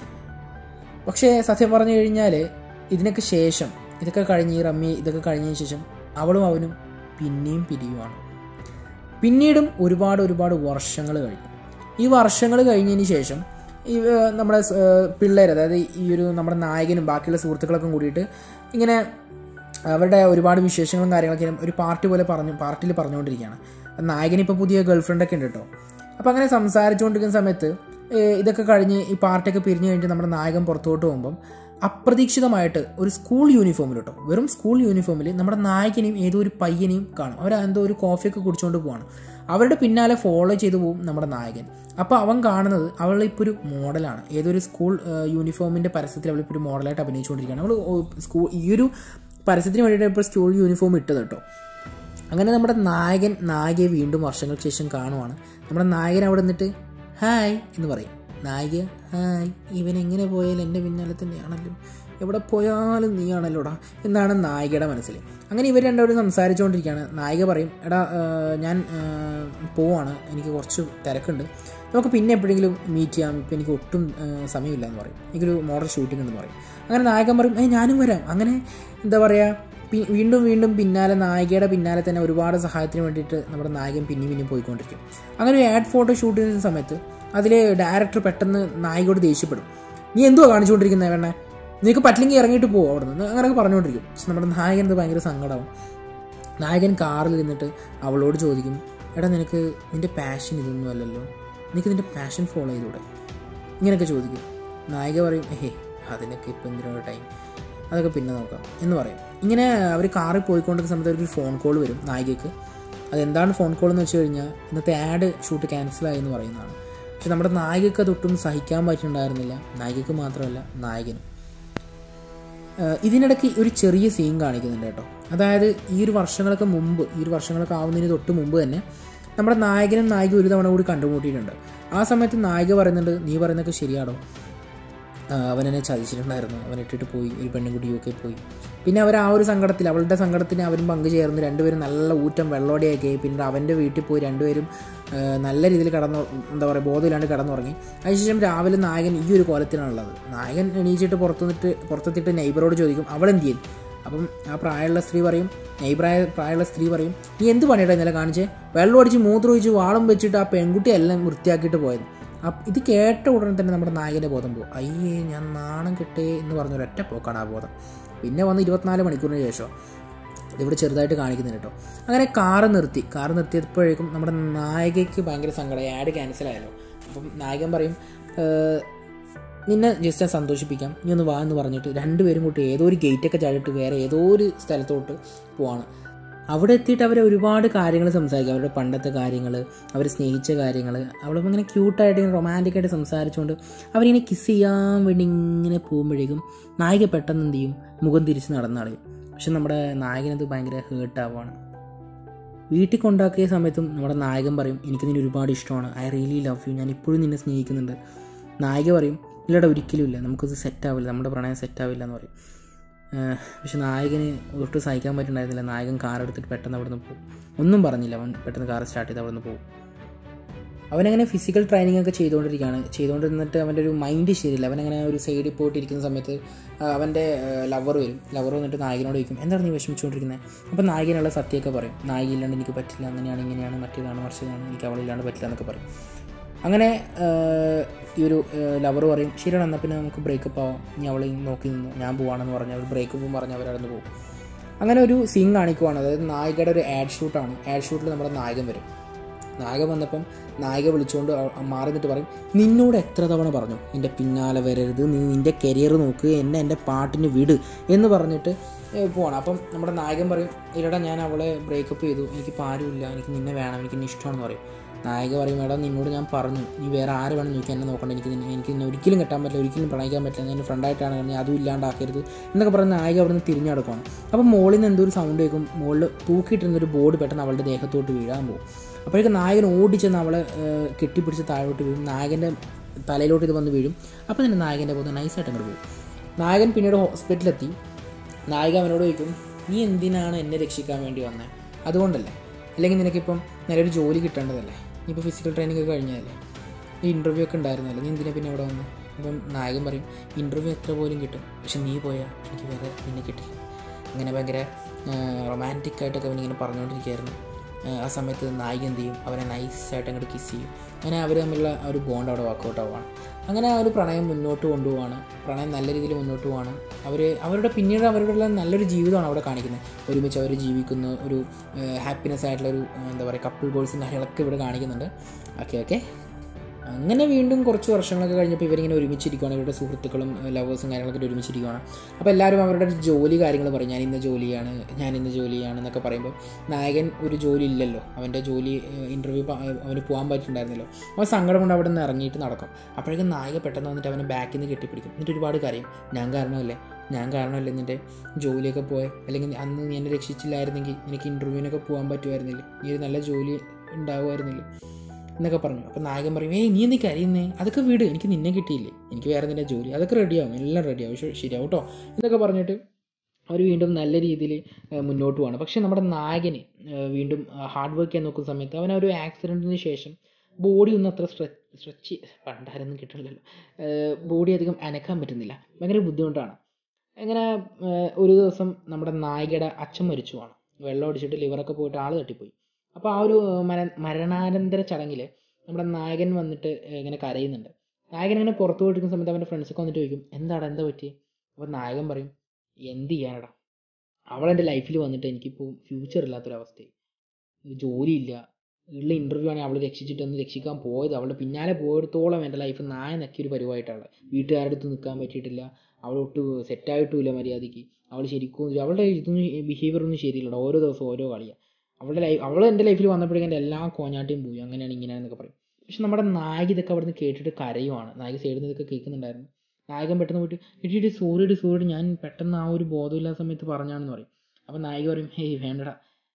പക്ഷേ സത്യം പറഞ്ഞു കഴിഞ്ഞാൽ ഇതിനൊക്കെ ശേഷം ഇതൊക്കെ കഴിഞ്ഞ് ഈ റമ്മി ഇതൊക്കെ കഴിഞ്ഞതിന് ശേഷം അവളും അവനും പിന്നെയും പിരിയുവാണ്. പിന്നീടും ഒരുപാട് ഒരുപാട് വർഷങ്ങൾ കഴിഞ്ഞു. ഈ വർഷങ്ങൾ കഴിഞ്ഞതിന് ശേഷം ഈ നമ്മുടെ പിള്ളേർ, അതായത് ഈ ഒരു നമ്മുടെ നായകനും ബാക്കിയുള്ള സുഹൃത്തുക്കളൊക്കെ കൂടിയിട്ട് ഇങ്ങനെ അവരുടെ ഒരുപാട് വിശേഷങ്ങളും കാര്യങ്ങളൊക്കെ ഒരു പാർട്ടി പോലെ പറഞ്ഞു പാർട്ടിയിൽ പറഞ്ഞുകൊണ്ടിരിക്കുകയാണ്. നായകനിപ്പോൾ പുതിയ ഗേൾ ഫ്രണ്ടൊക്കെ ഉണ്ട് കേട്ടോ. അപ്പോൾ അങ്ങനെ സംസാരിച്ചുകൊണ്ടിരിക്കുന്ന സമയത്ത് ഇതൊക്കെ കഴിഞ്ഞ് ഈ പാർട്ടിയൊക്കെ പിരിഞ്ഞു കഴിഞ്ഞിട്ട് നമ്മുടെ നായകൻ പുറത്തോട്ട് പോകുമ്പം അപ്രതീക്ഷിതമായിട്ട് ഒരു സ്കൂൾ യൂണിഫോമിൽ കേട്ടോ, വെറും സ്കൂൾ യൂണിഫോമിൽ നമ്മുടെ നായകനെയും ഏതോ ഒരു പയ്യനെയും കാണും. അവർ എന്തോ ഒരു കോഫിയൊക്കെ കുടിച്ചുകൊണ്ട് പോവാണ്. അവരുടെ പിന്നാലെ ഫോളോ ചെയ്തു പോകും നമ്മുടെ നായകൻ. അപ്പോൾ അവൻ കാണുന്നത് അവളിപ്പോൾ ഒരു മോഡലാണ്, ഏതൊരു സ്കൂൾ യൂണിഫോമിൻ്റെ പരസ്യത്തിൽ അവളിപ്പോൾ ഒരു മോഡലായിട്ട് അഭിനയിച്ചുകൊണ്ടിരിക്കുകയാണ്. അവൾ സ്കൂൾ ഈ ഒരു പരസ്യത്തിന് വേണ്ടിയിട്ട് ഇപ്പോൾ സ്കൂൾ യൂണിഫോം ഇട്ടത് കേട്ടോ. അങ്ങനെ നമ്മുടെ നായകൻ നായികയെ വീണ്ടും വർഷങ്ങൾക്ക് ശേഷം കാണുവാണ്. നമ്മുടെ നായകൻ അവിടെ നിന്നിട്ട് ഹായ് എന്ന് പറയും. നായിക ഹായ്, ഇവൻ എങ്ങനെ പോയാലും എൻ്റെ പിന്നാലെ തന്നെയാണല്ലോ, എവിടെ പോയാലും നീയാണല്ലോടാ എന്നാണ് നായികയുടെ മനസ്സിൽ. അങ്ങനെ ഇവർ രണ്ടുപേരും സംസാരിച്ചുകൊണ്ടിരിക്കുകയാണ്. നായിക പറയും, എടാ ഞാൻ പോവാണ്, എനിക്ക് കുറച്ച് തിരക്കുണ്ട്, നമുക്ക് പിന്നെ എപ്പോഴെങ്കിലും മീറ്റ് ചെയ്യാം, ഇപ്പം എനിക്ക് ഒട്ടും സമയമില്ല എന്ന് പറയും, എനിക്കൊരു മോഡൽ ഷൂട്ടിംഗ് ഉണ്ടെന്ന് പറയും. അങ്ങനെ നായകൻ പറയും, ഏ ഞാനും വരാം. അങ്ങനെ എന്താ പറയുക, വീണ്ടും വീണ്ടും പിന്നാലെ നായികയുടെ പിന്നാലെ തന്നെ ഒരുപാട് സഹായത്തിന് വേണ്ടിയിട്ട് നമ്മുടെ നായകൻ പിന്നെയും പിന്നെയും പോയിക്കൊണ്ടിരിക്കും. അങ്ങനെ ഒരു ആഡ് ഫോട്ടോ ഷൂട്ട് ചെയ്യുന്ന സമയത്ത് അതിൽ ഡയറക്ടർ പെട്ടെന്ന് നായികയോട് ദേഷ്യപ്പെടും, നീ എന്തുവാ കാണിച്ചുകൊണ്ടിരിക്കുന്നത് വേണേ, നിനക്ക് പറ്റില്ലെങ്കിൽ ഇറങ്ങിയിട്ട് പോകും അവിടെ നിന്ന്, അങ്ങനെയൊക്കെ പറഞ്ഞുകൊണ്ടിരിക്കും. പക്ഷെ നമ്മുടെ നായകൻ ഇത് ഭയങ്കര സങ്കടമാവും. നായകൻ കാറിൽ ഇരുന്നിട്ട് അവളോട് ചോദിക്കും, എടാ നിനക്ക് നിൻ്റെ പാഷൻ ഇതൊന്നും അല്ലല്ലോ, നിനക്ക് നിൻ്റെ പാഷൻ ഫോളോ ചെയ്തൂടെ, ഇങ്ങനെയൊക്കെ ചോദിക്കും. നായിക പറയും, ഏഹേ അതിനൊക്കെ ഇപ്പം എന്തിനാണ് ടൈം, അതൊക്കെ പിന്നെ നോക്കാം എന്ന് പറയും. ഇങ്ങനെ അവർ കാറിൽ പോയിക്കൊണ്ടിരിക്കുന്ന സമയത്ത് അവർക്ക് ഫോൺ കോൾ വരും നായികയ്ക്ക്. അതെന്താണ് ഫോൺ കോൾ എന്ന് വെച്ച് കഴിഞ്ഞാൽ ഇന്നത്തെ ആഡ് ഷൂട്ട് ക്യാൻസലായി എന്ന് പറയുന്നതാണ്. പക്ഷെ നമ്മുടെ നായികയ്ക്ക് അതൊട്ടും സഹിക്കാൻ പറ്റുന്നുണ്ടായിരുന്നില്ല, നായികയ്ക്ക് മാത്രമല്ല നായകനും. ഇതിനിടയ്ക്ക് ഒരു ചെറിയ സീൻ കാണിക്കുന്നുണ്ട് കേട്ടോ. അതായത് ഈ ഒരു വർഷങ്ങളൊക്കെ മുമ്പ് ഈ ഒരു വർഷങ്ങളൊക്കെ ആവുന്നതിന് തൊട്ട് മുമ്പ് തന്നെ നമ്മുടെ നായകനും നായിക ഒരു തവണ കൂടി കണ്ടുമുട്ടിയിട്ടുണ്ട്. ആ സമയത്ത് നായിക പറയുന്നുണ്ട്, നീ പറയുന്നതൊക്കെ ശരിയാണോ, അവനെന്നെ ചതിച്ചിട്ടുണ്ടായിരുന്നു, അവൻ ഇട്ടിട്ട് പോയി, ഒരു പെണ്ണുകുട്ടി യു കെ പോയി. പിന്നെ അവർ ആ ഒരു സങ്കടത്തിൽ അവളുടെ സങ്കടത്തിന് അവരും പങ്കുചേർന്ന് രണ്ടുപേരും നല്ല ഊറ്റം വെള്ളോടെയൊക്കെ. പിന്നെ അവൻ്റെ വീട്ടിൽ പോയി രണ്ടുപേരും നല്ല രീതിയിൽ കടന്നു എന്താ പറയുക ബോധമില്ലാണ്ട് കിടന്നുറങ്ങി. അതിനുശേഷം രാവിലെ നായകൻ ഈ ഒരു കോലത്തിലാണുള്ളത്. നായകൻ എണീച്ചിട്ട് പുറത്തുനിന്നിട്ട് പുറത്തെത്തിയിട്ട് നെയ്ബറോട് ചോദിക്കും, അവളെന്ത് ചെയ്യും. അപ്പം ആ പ്രായമുള്ള സ്ത്രീ പറയും നെയ്ബറായ പ്രായമുള്ള സ്ത്രീ പറയും, നീ എന്ത് പണിയിട്ടാ ഇന്നലെ കാണിച്ചേ, വെള്ളം അടിച്ച് മൂത്രം ഒഴിച്ച് വാളും വെച്ചിട്ട് ആ പെൺകുട്ടിയെല്ലാം വൃത്തിയാക്കിയിട്ട് പോയത്. ഇത് കേട്ട ഉടനെ തന്നെ നമ്മുടെ നായകൻ്റെ ബോധം പോകും. അയ്യേ ഞാൻ നാണം കെട്ടേ എന്ന് പറഞ്ഞൊരൊറ്റ പോക്കാണ് ആ ബോധം. പിന്നെ വന്ന് ഇരുപത്തിനാല് മണിക്കൂറിന് ശേഷം ഇതിവിടെ ചെറുതായിട്ട് കാണിക്കുന്നുണ്ട് കേട്ടോ. അങ്ങനെ കാറ് നിർത്തി കാറ് നിർത്തിയപ്പോഴേക്കും നമ്മുടെ നായികയ്ക്ക് ഭയങ്കര സങ്കടമായി, ആഡ് ക്യാൻസലായല്ലോ. അപ്പം നായകൻ പറയും, നിന്നെ ജസ്റ്റ് ഞാൻ സന്തോഷിപ്പിക്കാം, നീ ഒന്ന് വാ എന്ന് പറഞ്ഞിട്ട് രണ്ടുപേരും കൂട്ടി ഏതോ ഒരു ഗേറ്റൊക്കെ ചാടിയിട്ട് വേറെ ഏതോ ഒരു സ്ഥലത്തോട്ട് പോവാണ്. അവിടെ എത്തിയിട്ട് അവർ ഒരുപാട് കാര്യങ്ങൾ സംസാരിക്കും, അവരുടെ പണ്ടത്തെ കാര്യങ്ങൾ, അവർ സ്നേഹിച്ച കാര്യങ്ങൾ. അവളിപ്പോൾ ഇങ്ങനെ ക്യൂട്ടായിട്ട് ഇങ്ങനെ റൊമാൻറ്റിക്കായിട്ട് സംസാരിച്ചുകൊണ്ട് അവരിങ്ങനെ കിസ് ചെയ്യാൻ വേണ്ടി ഇങ്ങനെ പോകുമ്പോഴേക്കും നായിക പെട്ടെന്ന് എന്ത് ചെയ്യും, മുഖം തിരിച്ച് നടന്നളയും. പക്ഷെ നമ്മുടെ നായകനത് ഭയങ്കര ഹേർട്ടാവുകയാണ്. വീട്ടിൽ കൊണ്ടാക്കിയ സമയത്തും നമ്മുടെ നായകൻ പറയും, എനിക്ക് നിന്നെ ഒരുപാട് ഇഷ്ടമാണ്, ഐ റിയലി ലവ് യു, ഞാൻ ഇപ്പോഴും നിന്നെ സ്നേഹിക്കുന്നുണ്ട്. നായിക പറയും, ഇല്ലടാ ഒരിക്കലും ഇല്ല, നമുക്കത് സെറ്റാവില്ല, നമ്മുടെ പ്രണയം സെറ്റാവില്ല എന്ന് പറയും. പക്ഷെ നായകന് ഒട്ടും സഹിക്കാൻ പറ്റുന്നുണ്ടായിരുന്നില്ല. നായകൻ കാർ എടുത്തിട്ട് പെട്ടെന്ന് അവിടെ നിന്ന് പോകും, ഒന്നും പറഞ്ഞില്ല, അവൻ പെട്ടെന്ന് കാർ സ്റ്റാർട്ട് ചെയ്ത് അവിടെ നിന്ന് പോകും. അവനങ്ങനെ ഫിസിക്കൽ ട്രെയിനിങ് ഒക്കെ ചെയ്തുകൊണ്ടിരിക്കുകയാണ്. ചെയ്തുകൊണ്ടിരുന്നിട്ട് അവൻ്റെ ഒരു മൈൻഡ് ശരിയില്ല. അവനങ്ങനെ ഒരു സൈഡിൽ പോയിട്ടിരിക്കുന്ന സമയത്ത് അവൻ്റെ ലവർ വരും. ലവർ വന്നിട്ട് നായകനോട് ചോദിക്കും, എന്താണ് നീ വിഷമിച്ചുകൊണ്ടിരിക്കുന്നത്. അപ്പോൾ നായകനുള്ള സത്യമൊക്കെ പറയും, നായികയില്ലാണ്ട് എനിക്ക് പറ്റില്ല, അങ്ങനെയാണ് ഇങ്ങനെയാണ് മറ്റേതാണ് മറിച്ചതാണ്, എനിക്ക് അവളില്ലാണ്ട് പറ്റില്ല എന്നൊക്കെ പറയും. അങ്ങനെ ഈ ഒരു ലവർ പറയും, ശരിയാണ് എന്നാൽ പിന്നെ നമുക്ക് ബ്രേക്കപ്പ് ആവാം, ഇനി അവളെ നോക്കി നിന്നു, ഞാൻ പോവാണെന്ന് പറഞ്ഞ് അവർ ബ്രേക്കപ്പും പറഞ്ഞ് അവരടന്ന് പോകും. അങ്ങനെ ഒരു സീൻ കാണിക്കുവാണ്. അതായത് നായികയുടെ ഒരു ആഡ് ഷൂട്ടാണ്. ആഡ് ഷൂട്ടിൽ നമ്മുടെ നായകൻ വരും. നായകൻ വന്നപ്പം നായിക വിളിച്ചുകൊണ്ട് മാറി നിന്നിട്ട് പറയും, നിന്നോട് എത്ര തവണ പറഞ്ഞു എൻ്റെ പിന്നാലെ വരരുത്, നീ നിൻ്റെ കരിയർ നോക്ക്, എന്നെ എൻ്റെ പാട്ടിന് വിട് എന്ന് പറഞ്ഞിട്ട് പോകണം. അപ്പം നമ്മുടെ നായകൻ പറയും, ഇല്ലടാ ഞാൻ അവളെ ബ്രേക്കപ്പ് ചെയ്തു, എനിക്ക് ആരുമില്ല, എനിക്ക് നിന്നെ വേണം, എനിക്ക് നിന്നെ ഇഷ്ടമാണെന്ന് പറയും. നായിക പറയും, എടാ നിന്നോട് ഞാൻ പറഞ്ഞു, നീ വേറെ ആര് വേണം നോക്കി എന്നെ നോക്കണ്ട, എനിക്ക് നിന്നെ എനിക്ക് നിന്നെ ഒരിക്കലും കെട്ടാൻ പറ്റില്ല, ഒരിക്കലും പ്രണയിക്കാൻ പറ്റില്ല, ഞാൻ ഫ്രണ്ടായിട്ടാണ്, നീ അതും ഇല്ലാണ്ടാക്കരുത് എന്നൊക്കെ പറഞ്ഞ് നായിക അവിടെ നിന്ന് തിരിഞ്ഞു നടക്കുകയാണ്. അപ്പോൾ മുകളിൽ നിന്ന് എന്തോ ഒരു സൗണ്ട് കേൾക്കും, മുകളിൽ തൂക്കിയിട്ടിരുന്നൊരു ബോർഡ് പെട്ടെന്ന് അവളുടെ ദേഹത്തോട്ട് വീഴാൻ പോകും. അപ്പോഴേക്കും നായകൻ ഓടിച്ചെന്ന് അവളെ കെട്ടിപ്പിടിച്ച് താഴോട്ട് വീഴും, നായകൻ്റെ തലയിലോട്ട് ഇത് വന്ന് വീഴും. അപ്പോൾ തന്നെ നായകൻ്റെ പോകുന്ന നൈസായിട്ട് അങ്ങോട്ട് പോകും. നായകൻ പിന്നീട് ഹോസ്പിറ്റലിലെത്തി. നായിക അവനോട് ചോദിക്കും, നീ എന്തിനാണ് എന്നെ രക്ഷിക്കാൻ വേണ്ടി വന്നത്? അതുകൊണ്ടല്ലേ, അല്ലെങ്കിൽ നിനക്കിപ്പം നല്ലൊരു ജോലി കിട്ടേണ്ടതല്ലേ, നീ ഇപ്പോൾ ഫിസിക്കൽ ട്രെയിനിങ് ഒക്കെ കഴിഞ്ഞതല്ലേ, ഈ ഇൻ്റർവ്യൂ ഒക്കെ ഉണ്ടായിരുന്നല്ലേ, നീ എന്തിനാ പിന്നെ ഇവിടെ വന്നു? അപ്പം നായകൻ പറയും, ഇൻ്റർവ്യൂ എത്ര പോലും കിട്ടും, പക്ഷെ നീ പോയാൽ എനിക്ക് വേറെ നിന്നെ കിട്ടില്ല. അങ്ങനെ ഭയങ്കര റൊമാൻറ്റിക്കായിട്ടൊക്കെ അവനിങ്ങനെ പറഞ്ഞുകൊണ്ടിരിക്കുകയായിരുന്നു. ആ സമയത്ത് നായിക എന്ത് ചെയ്യും, അവനെ നൈസായിട്ട് അങ്ങോട്ട് കിസ് ചെയ്യും. അങ്ങനെ അവർ തമ്മിലുള്ള ആ ഒരു ബോണ്ട് അവിടെ വർക്കൗട്ട് ആവുകയാണ്. അങ്ങനെ ആ ഒരു പ്രണയം മുന്നോട്ട് കൊണ്ടുപോവാണ്. പ്രണയം നല്ല രീതിയിൽ മുന്നോട്ട് പോവാണ്. അവർ അവരുടെ പിന്നീട് അവരുടെ നല്ലൊരു ജീവിതമാണ് അവിടെ കാണിക്കുന്നത്. ഒരുമിച്ച് അവർ ജീവിക്കുന്ന ഒരു ഹാപ്പിനെസ് ആയിട്ടുള്ളൊരു എന്താ പറയുക കപ്പിൾ ഗോൾസും കാര്യങ്ങളൊക്കെ ഇവിടെ കാണിക്കുന്നുണ്ട്. ഓക്കെ ഓക്കെ അങ്ങനെ വീണ്ടും കുറച്ച് വർഷങ്ങളൊക്കെ കഴിഞ്ഞപ്പോൾ ഇവരിങ്ങനെ ഒരുമിച്ചിരിക്കുകയാണ്. ഇവരുടെ സുഹൃത്തുക്കളും ലവേഴ്സും കാര്യങ്ങളൊക്കെ ഒരുമിച്ചിരിക്കുകയാണ്. അപ്പോൾ എല്ലാവരും അവരുടെ ജോലി കാര്യങ്ങൾ പറയും, ഞാൻ ഇന്ന ജോലിയാണ്, ഞാൻ ഇന്ന ജോലിയാണ് എന്നൊക്കെ പറയുമ്പോൾ നായകൻ ഒരു ജോലി ഇല്ലല്ലോ, അവൻ്റെ ജോലി ഇൻ്റർവ്യൂ അവന് പോകാൻ പറ്റിയിട്ടുണ്ടായിരുന്നല്ലോ. അവൻ സങ്കടം കൊണ്ട് അവിടെ നിന്ന് ഇറങ്ങിയിട്ട് നടക്കും. അപ്പോഴേക്കും നായിക പെട്ടെന്ന് വന്നിട്ട് അവനെ ബാക്കിൽ നിന്ന് കെട്ടിപ്പിടിക്കും. എന്നിട്ട് ഒരുപാട് കാര്യം, ഞാൻ കാരണമല്ലേ ഞാൻ കാരണമല്ലേ നിൻ്റെ ജോലിയൊക്കെ പോയെ, അല്ലെങ്കിൽ അന്ന് നീ എന്നെ രക്ഷിച്ചില്ലായിരുന്നെങ്കിൽ എനിക്ക് ഇൻ്റർവ്യൂവിനൊക്കെ പോകാൻ പറ്റുമായിരുന്നില്ല, നീ ഒരു നല്ല ജോലി ഉണ്ടാകുമായിരുന്നില്ല എന്നൊക്കെ പറഞ്ഞു. അപ്പോൾ നായകൻ പറയും, ഏയ് നീ എന്ത് കരയുന്നേ, അതൊക്കെ വീട്, എനിക്ക് നിന്നെ കിട്ടിയില്ലേ, എനിക്ക് വേറെ നിൻ്റെ ജോലി, അതൊക്കെ റെഡിയാവും, എല്ലാം റെഡിയാവും, ശരിയാവും കേട്ടോ എന്നൊക്കെ പറഞ്ഞിട്ട് അവർ വീണ്ടും നല്ല രീതിയിൽ മുന്നോട്ട് പോവാണ്. പക്ഷേ നമ്മുടെ നായകന് വീണ്ടും ഹാർഡ് വർക്ക് ചെയ്യാൻ നോക്കുന്ന സമയത്ത് അവൻ ഒരു ആക്സിഡൻറ്റിന് ശേഷം ബോഡി ഒന്നും അത്ര സ്ട്രെ സ്ട്രെച്ച് പണ്ടാരൊന്നും കിട്ടണില്ലല്ലോ, ബോഡി അധികം അനക്കാൻ പറ്റുന്നില്ല, ഭയങ്കര ബുദ്ധിമുട്ടാണ്. അങ്ങനെ ഒരു ദിവസം നമ്മുടെ നായികയുടെ അച്ഛൻ മരിച്ചുവാണ്, വെള്ളം അടിച്ചിട്ട് ലിവറൊക്കെ പോയിട്ട് ആൾ തട്ടിപ്പോയി. അപ്പോൾ ആ ഒരു മര മരണാനന്തര ചടങ്ങിൽ നമ്മുടെ നായകൻ വന്നിട്ട് ഇങ്ങനെ കരയുന്നുണ്ട്. നായകൻ ഇങ്ങനെ പുറത്ത് പോയിരിക്കുന്ന സമയത്ത് അവൻ്റെ ഫ്രണ്ട്സൊക്കെ വന്നിട്ട് ചോദിക്കും, എന്താടാ എന്താ പറ്റി? അപ്പോൾ നായകൻ പറയും, എന്ത് ചെയ്യാനടാ, അവളെൻ്റെ ലൈഫിൽ വന്നിട്ട് എനിക്കിപ്പോൾ ഫ്യൂച്ചർ ഇല്ലാത്തൊരവസ്ഥയായി, ജോലിയില്ല, ഉള്ള ഇൻ്റർവ്യൂ ആണെങ്കിൽ അവൾ രക്ഷിച്ചിട്ടൊന്ന് രക്ഷിക്കാൻ പോയത്, അവളുടെ പിന്നാലെ പോയിടത്തോളം എൻ്റെ ലൈഫ് നായ നക്കിയൊരു പരിവായിട്ടാണ്, വീട്ടുകാരുടെ അടുത്ത് നിൽക്കാൻ പറ്റിയിട്ടില്ല, അവളൊട്ട് സെറ്റായിട്ടുമില്ല മര്യാദയ്ക്ക്, അവൾ ശരിക്കും അവളുടെ ഇതൊന്നും ബിഹേവിയറൊന്നും ശരിയില്ലടാ, ഓരോ ദിവസം ഓരോ കളിയാണ്, അവളുടെ ലൈഫ് അവൾ എൻ്റെ ലൈഫിൽ വന്നപ്പോഴേക്കും എൻ്റെ എല്ലാ കോഞ്ഞാട്ടിയും പോയി, അങ്ങനെയാണ് ഇങ്ങനെയാണെന്നൊക്കെ പറയും. പക്ഷെ നമ്മുടെ നായിക ഇതൊക്കെ അവിടെ നിന്ന് കേട്ടിട്ട് കരയുവാണ്. നായിക സൈഡിൽ നിന്ന് ഇതൊക്കെ കേൾക്കുന്നുണ്ടായിരുന്നു. നായകൻ പെട്ടെന്ന് പോയിട്ട് ഇട്ടിട്ട് സോറിയുടെ സോറി ഞാൻ പെട്ടെന്ന് ആ ഒരു ബോധമില്ലാത്ത സമയത്ത് പറഞ്ഞാണെന്ന് പറയും. അപ്പം നായിക പറയും, ഹേയ് വേണ്ടടാ,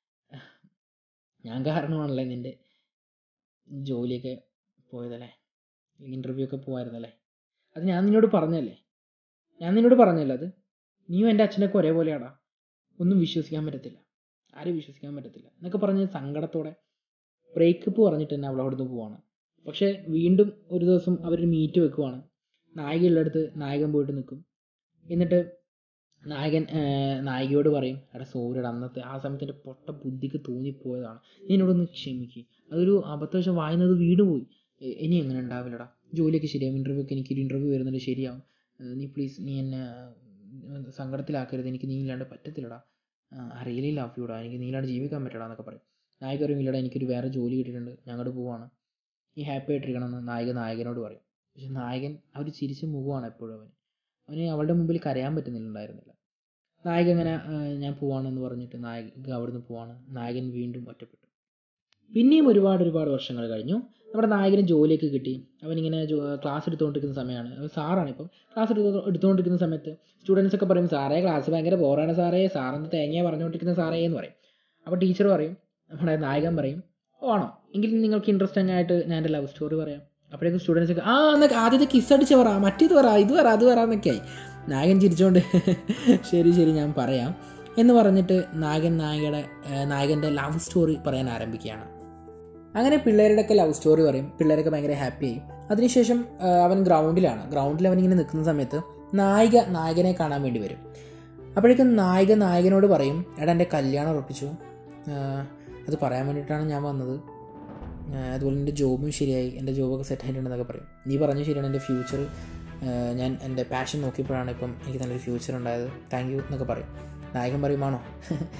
ഞാൻ കാരണമാണല്ലേ നിൻ്റെ ജോലിയൊക്കെ പോയതല്ലേ, ഇൻ്റർവ്യൂ ഒക്കെ പോകായിരുന്നല്ലേ, അത് ഞാൻ നിന്നോട് പറഞ്ഞല്ലേ ഞാൻ നിന്നോട് പറഞ്ഞല്ലേ അത് നീയും എൻ്റെ അച്ഛനൊക്കെ ഒരേപോലെയാടാ, ഒന്നും വിശ്വസിക്കാൻ പറ്റത്തില്ല, ആരും വിശ്വസിക്കാൻ പറ്റത്തില്ല എന്നൊക്കെ പറഞ്ഞ് സങ്കടത്തോടെ ബ്രേക്കപ്പ് പറഞ്ഞിട്ട് തന്നെ അവൾ അവിടെ നിന്ന് പോവാണ്. പക്ഷേ വീണ്ടും ഒരു ദിവസം അവരൊരു മീറ്റ് വെക്കുവാണ്. നായിക ഉള്ളിടത്ത് നായകൻ പോയിട്ട് നിൽക്കും. എന്നിട്ട് നായകൻ നായികയോട് പറയും, എടാ സോറിയുടെ അന്നത്തെ ആ സമയത്ത് എൻ്റെ പൊട്ട ബുദ്ധിക്ക് തോന്നിപ്പോയതാണ്, നീ എന്നോടൊന്ന് ക്ഷമിക്കുക, അതൊരു അബദ്ധവശം വായുന്നത് വീട് പോയി, ഇനി എങ്ങനെ ഉണ്ടാവില്ലടാ, ജോലിയൊക്കെ ശരിയാവും, ഇൻ്റർവ്യൂ ഒക്കെ എനിക്കൊരു ഇൻ്റർവ്യൂ വരുന്നുണ്ട് ശരിയാവും, നീ പ്ലീസ് നീ എന്നെ സങ്കടത്തിലാക്കരുത്, എനിക്ക് നീ ഇല്ലാണ്ട് പറ്റത്തില്ലടാ, റിയലി ലവ് യുടാ, എനിക്ക് നീ ഇല്ലാണ്ട് ജീവിക്കാൻ പറ്റടാ എന്നൊക്കെ പറയും. നായിക പറയും, ഇല്ലടാ എനിക്കൊരു വേറെ ജോലി കിട്ടിയിട്ടുണ്ട്, ഞങ്ങോട്ട് പോവാണ്, നീ ഹാപ്പി ആയിട്ടിരിക്കണമെന്ന് നായിക നായകനോട് പറയും. പക്ഷെ നായകൻ അവർ ചിരിച്ച് മുഖമാണ് എപ്പോഴും, അവന് അവന് അവളുടെ മുമ്പിൽ കരയാൻ പറ്റുന്നില്ലുണ്ടായിരുന്നില്ല. നായിക അങ്ങനെ ഞാൻ പോവാണെന്ന് പറഞ്ഞിട്ട് നായിക അവിടുന്ന് പോവാണ്. നായകൻ വീണ്ടും ഒറ്റപ്പെട്ടു. പിന്നെയും ഒരുപാട് ഒരുപാട് വർഷങ്ങൾ കഴിഞ്ഞു. നമ്മുടെ നായകന് ജോലിയൊക്കെ കിട്ടി. അവനിങ്ങനെ ക്ലാസ് എടുത്തുകൊണ്ടിരിക്കുന്ന സമയമാണ്, സാറാണ് ഇപ്പം ക്ലാസ് എടുത്ത് എടുത്തുകൊണ്ടിരിക്കുന്ന സമയത്ത് സ്റ്റുഡൻസ് ഒക്കെ പറയും, സാറേ ക്ലാസ് ഭയങ്കര ബോറാണ് സാറേ, സാറെന്ന് തേങ്ങ പറഞ്ഞുകൊണ്ടിരിക്കുന്ന സാറേ എന്ന് പറയും. അപ്പോൾ ടീച്ചർ പറയും, നമ്മുടെ നായകൻ പറയും, ഓ ആണോ, എങ്കിൽ നിങ്ങൾക്ക് ഇൻട്രസ്റ്റിംഗ് ആയിട്ട് ഞാൻ എൻ്റെ ലവ് സ്റ്റോറി പറയാം. അപ്പോഴേക്കും സ്റ്റുഡൻസ് ഒക്കെ ആ എന്നൊക്കെ ആദ്യത്തെ കിസ് അടിച്ച് പറ, മറ്റേത് പറ, ഇത് പറ, അത് പറ എന്നൊക്കെയായി. നായകൻ ചിരിച്ചുകൊണ്ട് ശരി ശരി ഞാൻ പറയാം എന്ന് പറഞ്ഞിട്ട് നായകൻ നായകയുടെ നായകൻ്റെ ലവ് സ്റ്റോറി പറയാൻ ആരംഭിക്കുകയാണ്. അങ്ങനെ പിള്ളേരുടെയൊക്കെ ലവ് സ്റ്റോറി പറയും. പിള്ളേരൊക്കെ ഭയങ്കര ഹാപ്പി ആയി. അതിനുശേഷം അവൻ ഗ്രൗണ്ടിലാണ്. ഗ്രൗണ്ടിൽ അവനിങ്ങനെ നിൽക്കുന്ന സമയത്ത് നായിക നായകനെ കാണാൻ വേണ്ടി വരും. അപ്പോഴേക്കും നായിക നായകനോട് പറയും, എടാ എൻ്റെ കല്യാണം ഉറപ്പിച്ചു, അത് പറയാൻ വേണ്ടിയിട്ടാണ് ഞാൻ വന്നത്, അതുപോലെ എൻ്റെ ജോബും ശരിയായി, എൻ്റെ ജോബൊക്കെ സെറ്റ് ആയിട്ടുണ്ടെന്നൊക്കെ പറയും. നീ പറഞ്ഞു ശരിയാണ്, എൻ്റെ ഫ്യൂച്ചർ ഞാൻ എൻ്റെ പാഷൻ നോക്കിയപ്പോഴാണ് ഇപ്പം എനിക്ക് നല്ലൊരു ഫ്യൂച്ചർ ഉണ്ടായത്, താങ്ക് യു എന്നൊക്കെ പറയും. നായകൻ പറയുമാണോ,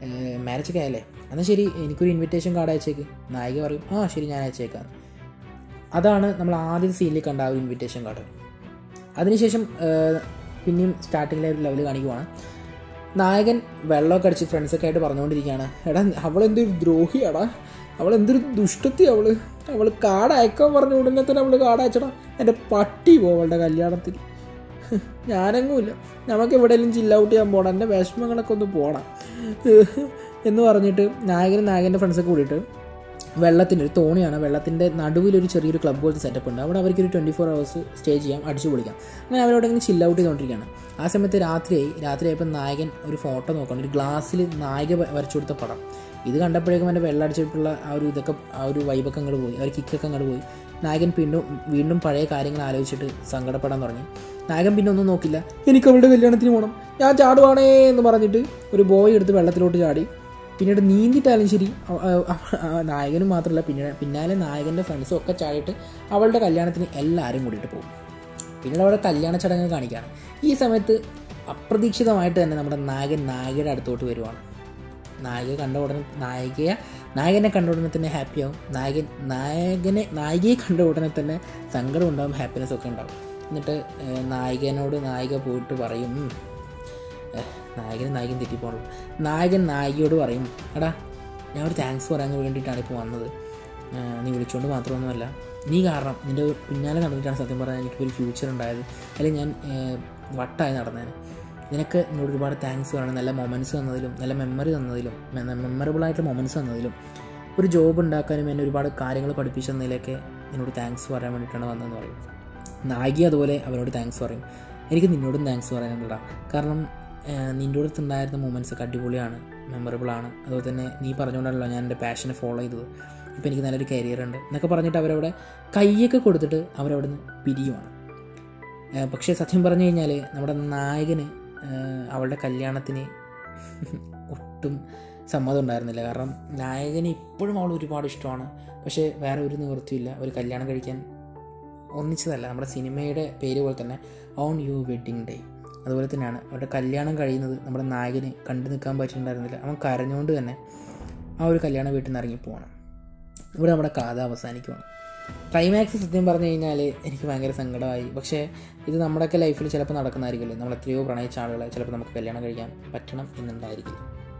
മാരേജൊക്കെ ആയല്ലേ, എന്നാൽ ശരി എനിക്കൊരു ഇൻവിറ്റേഷൻ കാർഡ് അയച്ചേക്ക്. നായിക പറയും ആ ശരി ഞാൻ അയച്ചേക്കാം. അതാണ് നമ്മൾ ആദ്യത്തെ സീനിൽ കണ്ട ആ ഒരു ഇൻവിറ്റേഷൻ കാർഡ്. അതിനുശേഷം പിന്നെയും സ്റ്റാർട്ടിങ്ങിലെ ഒരു ലെവൽ കാണിക്കുവാണ്. നായകൻ വെള്ളമൊക്കെ അടിച്ച് ഫ്രണ്ട്സൊക്കെ ആയിട്ട് പറഞ്ഞുകൊണ്ടിരിക്കുകയാണ്, എടാ അവളെന്തൊരു ദ്രോഹിയാടാ, അവളെന്തൊരു ദുഷ്ടത്തി, അവൾ അവൾ കാർഡ് അയക്കാൻ പറഞ്ഞ ഉടനെ തന്നെ അവൾ കാർഡ് അയച്ചടാ, എൻ്റെ പട്ടി പോകും അവളുടെ കല്യാണത്തിൽ, ഞാനെങ്ങുമില്ല, നമുക്ക് എവിടെയെങ്കിലും ചില്ല ഔട്ട് ചെയ്യാൻ പോകണം, എൻ്റെ വിഷമങ്ങളൊക്കെ ഒന്ന് പോകണം എന്ന് പറഞ്ഞിട്ട് നായകനും നായകൻ്റെ ഫ്രണ്ട്സൊക്കെ കൂടിയിട്ട് വെള്ളത്തിൻ്റെ ഒരു തോണിയാണ്, വെള്ളത്തിൻ്റെ നടുവിലൊരു ചെറിയൊരു ക്ലബ്ബ് പോലത്തെ സെറ്റപ്പ് ഉണ്ട്, അവിടെ അവർക്കൊരു ട്വൻറ്റി ഫോർ അവേഴ്സ് സ്റ്റേ ചെയ്യാം, അടിച്ചു പൊളിക്കാം. അങ്ങനെ അവരവിടെ ഇങ്ങനെ ചില്ല ഔട്ട് ചെയ്തുകൊണ്ടിരിക്കുകയാണ്. ആ സമയത്ത് രാത്രിയായി. രാത്രിയായപ്പോൾ നായകൻ ഒരു ഫോട്ടോ നോക്കണം, ഒരു ഗ്ലാസ്സിൽ നായിക വരച്ചു കൊടുത്ത പടം. ഇത് കണ്ടപ്പോഴേക്കും എൻ്റെ വെള്ളം അടിച്ചിട്ടുള്ള ആ ഒരു ഇതൊക്കെ ആ ഒരു വൈബൊക്കെ അങ്ങോട്ട് പോയി, ആ ഒരു കിക്കൊക്കെ അങ്ങോട്ട് പോയി. നായകൻ വീണ്ടും വീണ്ടും പഴയ കാര്യങ്ങൾ ആലോചിച്ചിട്ട് സങ്കടപ്പെടാൻ തുടങ്ങി. നായകൻ പിന്നെ ഒന്നും നോക്കില്ല, എനിക്ക് അവളുടെ കല്യാണത്തിന് പോകണം, ഞാൻ ചാടുവാണേ എന്ന് പറഞ്ഞിട്ട് ഒരു ബോയ് എടുത്ത് വെള്ളത്തിലോട്ട് ചാടി. പിന്നീട് നീന്തിട്ടാലും ശരി നായകനും മാത്രമല്ല പിന്നീട് പിന്നാലെ നായകൻ്റെ ഫ്രണ്ട്സും ഒക്കെ ചാടിയിട്ട് അവളുടെ കല്യാണത്തിന് എല്ലാവരും കൂടിയിട്ട് പോകും. പിന്നീട് അവിടെ കല്യാണ ചടങ്ങ് കാണിക്കുകയാണ്. ഈ സമയത്ത് അപ്രതീക്ഷിതമായിട്ട് തന്നെ നമ്മുടെ നായകൻ നായികയുടെ അടുത്തോട്ട് വരുവാണ്. നായിക കണ്ട ഉടനെ നായികയെ നായകനെ കണ്ട ഉടനെ തന്നെ ഹാപ്പിയാവും. നായകൻ നായകനെ നായികയെ കണ്ട ഉടനെ തന്നെ സങ്കടം ഉണ്ടാവും, ഹാപ്പിനെസ് ഒക്കെ ഉണ്ടാവും. എന്നിട്ട് നായകനോട് നായിക പോയിട്ട് പറയും, നായകന് നായകൻ തെറ്റിപ്പോണു. നായകൻ നായികയോട് പറയും, എടാ ഞാൻ ഒരു താങ്ക്സ് പറയാൻ വേണ്ടിയിട്ടാണ് ഇപ്പോൾ വന്നത്, നീ വിളിച്ചുകൊണ്ട് മാത്രമൊന്നുമല്ല, നീ കാരണം നിൻ്റെ പിന്നാലെ നടന്നിട്ടാണ് സത്യം പറഞ്ഞാൽ എനിക്കൊരു ഫ്യൂച്ചർ ഉണ്ടായത്, അല്ലെങ്കിൽ ഞാൻ വട്ടായി നടന്നേനെ. നിനക്ക് എന്നോട് ഒരുപാട് താങ്ക്സ് പറയണം, നല്ല മൊമെൻറ്റ്സ് തന്നതിലും നല്ല മെമ്മറി തന്നതിലും മെമ്മറബിളായിട്ട് മൊമെൻറ്റ്സ് തന്നതിലും ഒരു ജോബ് ഉണ്ടാക്കാനും എന്നെ ഒരുപാട് കാര്യങ്ങൾ പഠിപ്പിച്ചതിലൊക്കെ എന്നോട് താങ്ക്സ് പറയാൻ വേണ്ടിയിട്ടാണ് വന്നതെന്ന് പറയും. നായിക അതുപോലെ അവനോട് താങ്ക്സ് പറയും, എനിക്ക് നിന്നോടും താങ്ക്സ് പറയാനുണ്ടാ, കാരണം നിൻ്റെ അടുത്തുണ്ടായിരുന്ന മൊമെൻറ്റ്സ് ഒക്കെ അടിപൊളിയാണ്, മെമ്മറബിളാണ്, അതുപോലെ തന്നെ നീ പറഞ്ഞുകൊണ്ടാണല്ലോ ഞാൻ എൻ്റെ പാഷനെ ഫോളോ ചെയ്തത്, ഇപ്പോൾ എനിക്ക് നല്ലൊരു കരിയർ ഉണ്ട് എന്നൊക്കെ പറഞ്ഞിട്ട് അവരവിടെ കൈയൊക്കെ കൊടുത്തിട്ട് അവരവിടെ നിന്ന് പിരിയുവാണ്. പക്ഷേ സത്യം പറഞ്ഞു കഴിഞ്ഞാൽ നമ്മുടെ നായകന് അവളുടെ കല്യാണത്തിന് ഒട്ടും സമ്മതം ഉണ്ടായിരുന്നില്ല. കാരണം നായകന് ഇപ്പോഴും അവൾ ഒരുപാട് ഇഷ്ടമാണ്, പക്ഷേ വേറെ ഒരു നിവൃത്തിയില്ല, ഒരു കല്യാണം കഴിക്കാൻ ഒന്നിച്ചതല്ല. നമ്മുടെ സിനിമയുടെ പേര് പോലെ തന്നെ ഓൺ യു വെഡ്ഡിങ് ഡേ അതുപോലെ തന്നെയാണ് അവരുടെ കല്യാണം കഴിയുന്നത്. നമ്മുടെ നായകന് കണ്ടു നിൽക്കാൻ പറ്റിയിട്ടുണ്ടായിരുന്നില്ല, അവൻ കരഞ്ഞുകൊണ്ട് തന്നെ ആ ഒരു കല്യാണ വീട്ടിൽ നിന്ന് ഇറങ്ങിപ്പോവാണ്. ഇവിടെ നമ്മുടെ കഥ അവസാനിക്കുവാണ്. ക്ലൈമാക്സ് സത്യം പറഞ്ഞു കഴിഞ്ഞാൽ എനിക്ക് ഭയങ്കര സങ്കടമായി. പക്ഷേ ഇത് നമ്മുടെയൊക്കെ ലൈഫിൽ ചിലപ്പോൾ നടക്കുന്നതായിരിക്കില്ലേ, നമ്മൾ എത്രയോ പ്രണയിച്ച ആളുകളെ ചിലപ്പോൾ നമുക്ക് കല്യാണം കഴിക്കാൻ പറ്റണം എന്നുണ്ടായിരിക്കില്ല.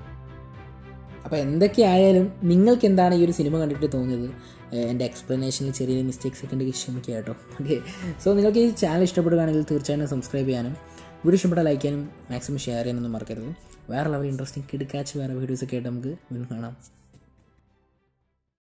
അപ്പോൾ എന്തൊക്കെയായാലും നിങ്ങൾക്ക് എന്താണ് ഈ ഒരു സിനിമ കണ്ടിട്ട് തോന്നിയത്? എൻ്റെ എക്സ്പ്ലനേഷനിൽ ചെറിയ മിസ്റ്റേക്സ് ഒക്കെ ഉണ്ടെങ്കിൽ ക്ഷമിക്കുക കേട്ടോ. ഓക്കെ, സോ നിങ്ങൾക്ക് ഈ ചാനൽ ഇഷ്ടപ്പെടുകയാണെങ്കിൽ തീർച്ചയായും സബ്സ്ക്രൈബ് ചെയ്യാനും വീഡിയോ ഇഷ്ടപ്പെട്ട ലൈക്ക് ചെയ്യാനും മാക്സിമം ഷെയർ ചെയ്യാനൊന്നും മറക്കരുത്. വേറെ ലെവൽ ഇൻട്രസ്റ്റിംഗ് കിടക്കാച്ച് വേറെ വീഡിയോസൊക്കെ ആയിട്ട് നമുക്ക് വീണ്ടും കാണാം.